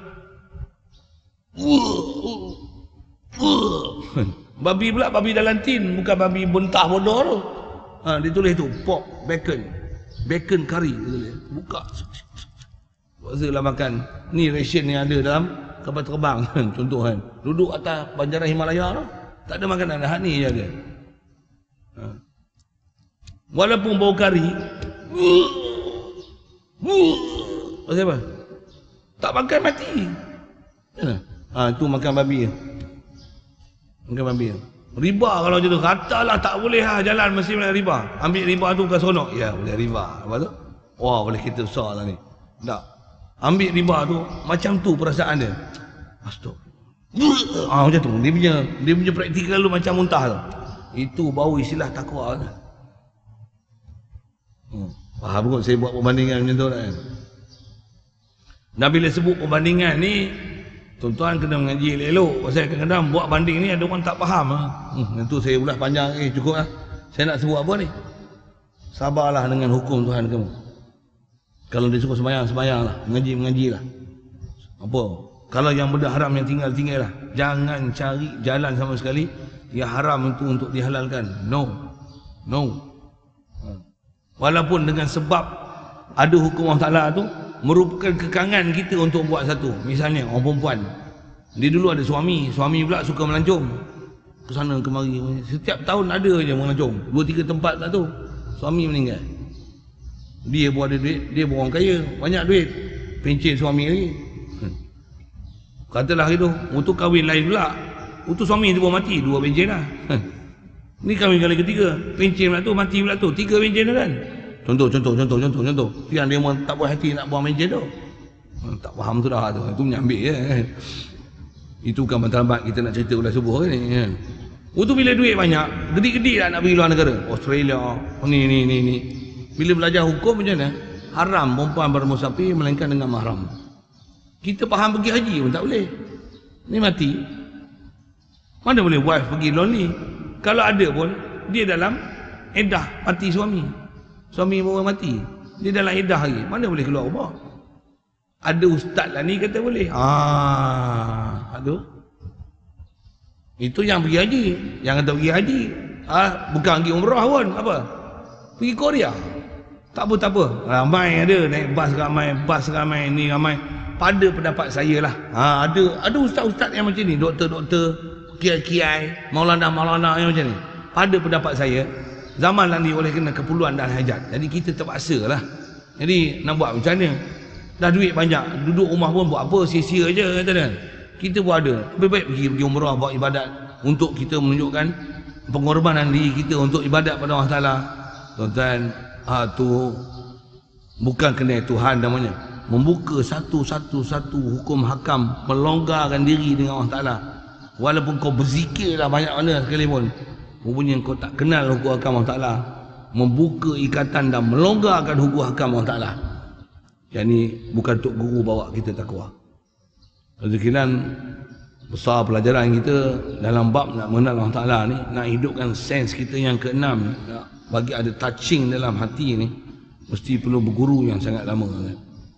babi pula, babi dalam tin, bukan babi bentah bodoh tu. Ha, dia tulis tu pork bacon, bacon curry dia tulis. Buka. Paksalah makan. Ni ration yang ada dalam kapal terbang contoh kan. Duduk atas banjaran Himalaya tu, tak ada makanan dah, ni je ada. Ha. Walaupun bau kari, pasal apa? Tak makan mati. Ha, tu makan babi. Makan babi. Riba kalau macam tu, katalah tak boleh lah jalan mesti nak riba. Ambil riba tu bukan seronok. Ya, boleh riba. Apa tu? Wah, boleh kita besar lah ni. Tak. Ambil riba tu, macam tu perasaan dia. Astagfirullah. Ah, macam tu. Dia punya, dia punya praktikal tu macam muntah tu. Itu bau istilah takwa tu. Hmm. Faham kot saya buat perbandingan macam tu kan. Dan bila sebut perbandingan ni, tuan-tuan kena mengaji elok-elok. Pasal kadang-kadang buat banding ni ada orang tak faham lah. Hmm, itu saya ulas panjang, eh cukup lah. Saya nak sebut apa ni? Sabarlah dengan hukum Tuhan kamu. Kalau dia suka sembahyang, sembahyang lah. Mengaji-mengaji lah. Apa? Kalau yang benda haram yang tinggal, tinggal lah. Jangan cari jalan sama sekali yang haram itu untuk dihalalkan. No. No. Walaupun dengan sebab ada hukum Allah Ta'ala tu merupakan kekangan kita untuk buat satu. Misalnya orang perempuan, dia dulu ada suami, suami pula suka melancong ke sana kemari. Setiap tahun ada je melancong, dua tiga tempat tak tu. Suami meninggal, dia pun ada duit, dia pun orang kaya, banyak duit, pencen suami lagi. Katalah itu untuk kahwin lain pula, untuk suami tu pun mati, dua pencen lah. Ni kahwin kali ketiga, pencen pula tu, mati pula tu, tiga pencen dah kan. Contoh, contoh, contoh, contoh, contoh. Yang dia memang tak buat hati nak buang meja tu. Tak faham tu dah tu. Itu menyambil je. Itu bukan matlamat kita nak cerita ulas subuh ni. Itu bila duit banyak, gedik-gedik lah nak pergi luar negara. Australia, ni, ni, ni, ni. Bila belajar hukum macam mana? Haram perempuan bermusafir melainkan dengan mahram. Kita faham pergi haji pun tak boleh. Ni mati. Mana boleh wife pergi lonely? Kalau ada pun, dia dalam edah mati suami. Suami baru mati, dia dalam edah lagi, mana boleh keluar rumah? Ada ustaz lah ni kata boleh. Ah, aduh. Itu yang pergi haji, yang kata pergi haji, ah, bukan pergi umrah pun, apa? Pergi Korea. Tak apa, tak apa. Ramai ada, naik bas ramai, bas ramai, ni ramai. Pada pendapat saya lah. Ah, ada ada ustaz-ustaz yang macam ni, doktor-doktor, kiai-kiai, maulana-maulana yang macam ni. Pada pendapat saya, zaman nanti oleh kena keperluan dan hajat. Jadi kita terpaksa lah. Jadi nak buat macam mana? Dah duit banyak, duduk rumah pun buat apa, sia-sia je kata dia. Kita pun ada. Lebih baik pergi, pergi umrah, buat ibadat untuk kita menunjukkan pengorbanan diri kita untuk ibadat pada Allah Ta'ala. Tuan-tuan, ah, tu bukan kena Tuhan namanya. Membuka satu-satu-satu hukum hakam, melonggarkan diri dengan Allah Ta'ala. Walaupun kau berzikir lah banyak mana sekalipun, rupanya kau tak kenal hukum hakam Allah Ta'ala. Membuka ikatan dan melonggarkan hukum hakam Allah Ta'ala. Yang ni bukan Tok Guru bawa kita takwa. Kezikiran besar pelajaran kita dalam bab nak mengenal Allah Ta'ala ni, nak hidupkan sense kita yang keenam, nak bagi ada touching dalam hati ni, mesti perlu berguru yang sangat lama kan?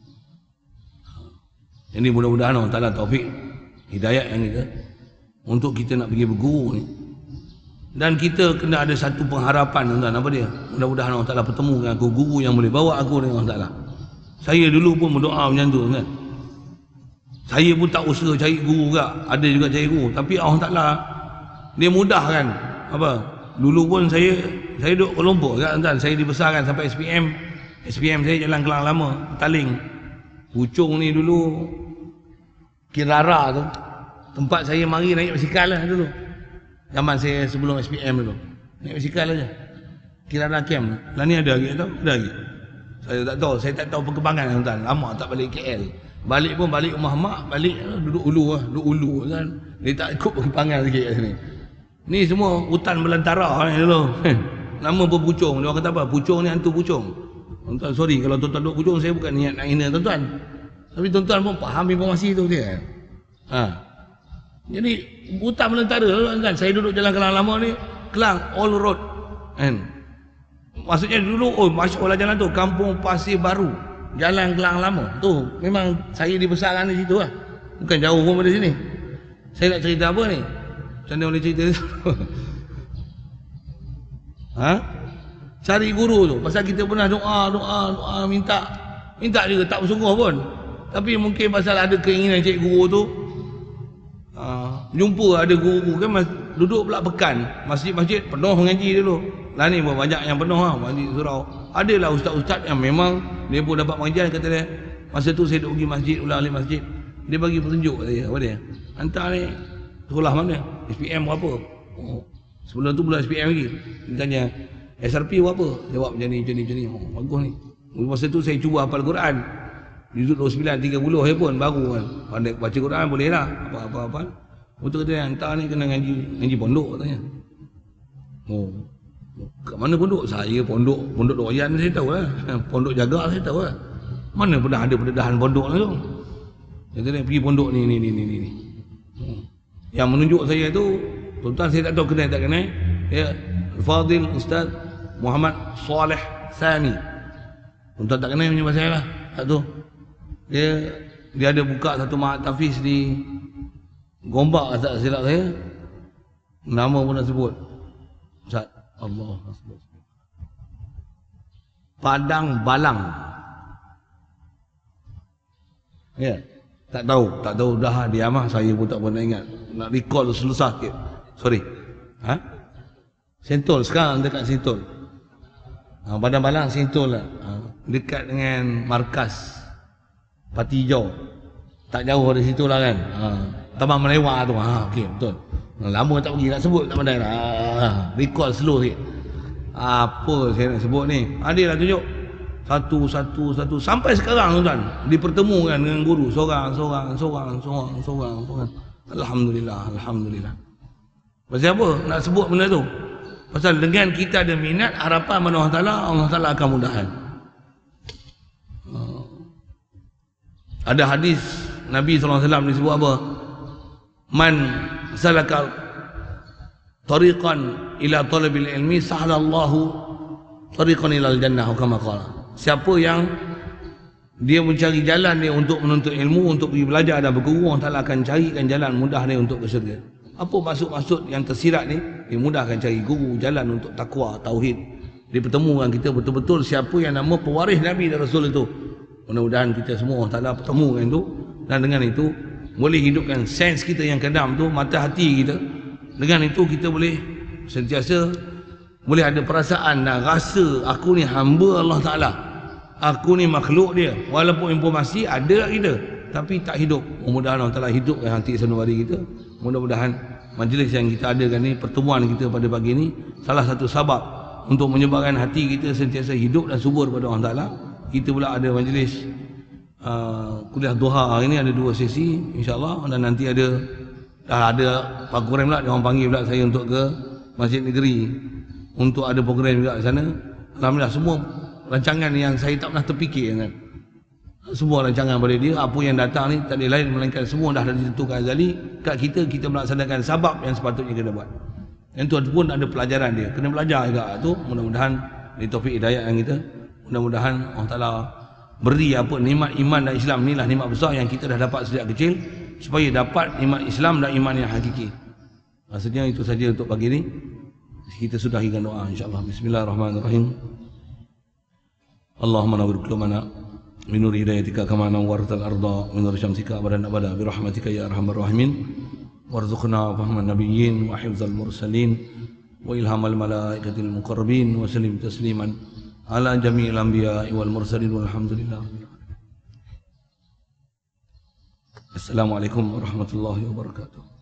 Jadi mudah-mudahan Allah Ta'ala taufik hidayat yang kita untuk kita nak pergi berguru ni. Dan kita kena ada satu pengharapan tuan-tuan, apa dia? Mudah-mudahan Allah Ta'ala bertemu dengan aku guru yang boleh bawa aku dengan Allah Ta'ala. Saya dulu pun berdoa macam tu kan. Saya pun tak usaha cari guru juga, ada juga cari guru, tapi Allah Ta'ala dia mudah kan. Apa? Dulu pun saya saya duduk Kuala Lumpur kan tuan, saya dibesarkan sampai S P M. S P M saya Jalan Kelang Lama, Petaling. Puchong ni dulu Kirara tu. Tempat saya mari naik basikal lah dulu. Zaman saya sebelum S P M dulu. Naik basikal aja. Kirara Camp. Lah ni ada lagi tau? Ada lagi. Saya tak tahu, saya tak tahu perkembangan tuan. Lama tak balik K L. Balik pun balik rumah mak, balik duduk ulu lah, duduk ulu kan. Dia tak ikut perkembangan sikit kat sini. Ni semua hutan belantara ni dulu. Nama pun Puchong. Dia orang kata apa? Puchong ni hantu Puchong. Tuan-tuan, sorry kalau tuan-tuan duduk Puchong, saya bukan niat nak hina tuan-tuan. Tapi tuan-tuan pun faham informasi tu dia. Ha. Jadi hutan belantara tuan-tuan. Saya duduk Jalan Kelang Lama ni, Kelang all road. Kan? Maksudnya dulu, oh masyhur lah jalan tu, Kampung Pasir Baru. Jalan Kelang Lama. Tu memang saya dibesarkan di situ lah. Bukan jauh pun dari sini. Saya nak cerita apa ni? Macam mana boleh cerita tu? Ha? Cari guru tu. Pasal kita pernah doa, doa, doa, minta. Minta juga tak bersungguh pun. Tapi mungkin pasal ada keinginan cari guru tu. Ha, jumpa ada guru kan, duduk pula pekan. Masjid-masjid penuh mengaji dulu. Lah ni pun banyak yang penuh lah, masjid surau. Adalah ustaz-ustaz yang memang dia pun dapat pengajian, kata dia, masa tu saya duduk pergi masjid, ulang alik masjid. Dia bagi petunjuk kata dia, apa dia? Hantar ni, sekolah mana? S P M berapa? Oh, sebelum tu belum S P M lagi. Dia tanya, S R P berapa? Jawab macam ni, macam ni, macam ni. Oh, bagus ni. Masa tu saya cuba hafal Quran. Juzuk dua puluh sembilan, tiga puluh saya pun, baru kan. Pandai baca Quran boleh lah. Apa-apa-apa. Betul kata dia, hantar ni kena ngaji, ngaji pondok katanya. Oh. Kat mana pondok? Saya pondok, pondok doyan saya tahu lah. Pondok jaga saya tahu lah. Mana pernah ada pendedahan pondok lah tu. Dia kata pergi pondok ni, ni, ni, ni, ni. Yang menunjuk saya tu, tuan-tuan saya tak tahu kenal tak kenal. Ya, Fadil Ustaz Muhammad Saleh Sani. Tuan-tuan tak kenal punya pasal saya lah. Tak tu. Dia dia ada buka satu mahat tahfiz di Gombak, tak silap saya. Nama pun nak sebut. Ustaz Allah Padang Balang. Ya, tak tahu, tak tahu dah dia mah, saya pun tak pernah ingat. Nak recall selesai sikit. Sorry. Ha? Sentul sekarang dekat Sentul. Ha, Padang Balang Sentul lah. Ha, dekat dengan markas Parti Hijau. Tak jauh dari situ lah kan. Ha, Taman Melewah tu. Ha, okey, betul. Lama tak pergi nak sebut tak pandai lah. Ah, recall slow sikit. Apa saya nak sebut ni? Ada lah tunjuk. Satu, satu, satu. Sampai sekarang tuan, dipertemukan dengan guru. Seorang, seorang, seorang, seorang, seorang, seorang. Alhamdulillah, Alhamdulillah. Pasal apa nak sebut benda tu? Pasal dengan kita ada minat, harapan pada Allah Ta'ala, Allah Ta'ala akan mudahkan. Ada hadis Nabi sallallahu alaihi wasallam disebut apa? Man salaka tariqan ila talabil ilmi sahalallahu tariqan ilal jannah, kama qala. Siapa yang dia mencari jalan dia untuk menuntut ilmu, untuk pergi belajar dan berguru, Allah Ta'ala akan carikan jalan mudah dia untuk ke syurga. Apa maksud-maksud yang tersirat ni? Dia mudahkan cari guru, jalan untuk takwa, tauhid. Dia pertemukan kita betul-betul siapa yang nama pewaris Nabi dan Rasul itu. Mudah-mudahan kita semua Allah Ta'ala pertemukan itu, dan dengan itu boleh hidupkan sense kita yang kedam tu, mata hati kita. Dengan itu kita boleh sentiasa boleh ada perasaan dan rasa aku ni hamba Allah Ta'ala, aku ni makhluk dia. Walaupun informasi ada kita, tapi tak hidup. Mudah-mudahan Allah Ta'ala hidupkan hati sanubari kita. Mudah-mudahan majlis yang kita adakan ni, pertemuan kita pada pagi ni, salah satu sebab untuk menyebabkan hati kita sentiasa hidup dan subur pada Allah Ta'ala. Kita pula ada majlis uh, kuliah duha hari ni, ada dua sesi insyaAllah. Dan nanti ada dah ada Pak Kurem pula, dia orang panggil pula saya untuk ke Masjid Negeri untuk ada program juga di sana. Alhamdulillah, semua rancangan yang saya tak pernah terfikir kan. semua rancangan pada dia. Apa yang datang ni tak ada lain melainkan semua dah ditentukan azali. Kat kita, kita melaksanakan sabab yang sepatutnya kena buat. Yang tu pun ada pelajaran dia. Kena belajar juga tu. Mudah-mudahan di taufik hidayah yang kita, mudah-mudahan Allah Ta'ala beri apa nikmat iman dan Islam. Inilah nikmat besar yang kita dah dapat sejak kecil, supaya dapat nikmat Islam dan iman yang hakiki. Maksudnya itu saja untuk pagi ni. Kita sudahi dengan doa insya-Allah. Bismillahirrahmanirrahim. Allahumma nawwir qulubana min nuri hidayatika kama nawwartal arda min nuri syamsika abadan abada bi rahmatika ya arhamar rahimin. Warzuqna fahman nabiyyin wa hifdzal mursalin wa ilhamal malaikatil muqarrabin wa sallim tasliman ala jami'il anbiya'i wal mursalin walhamdulillah. Assalamualaikum warahmatullahi wabarakatuh.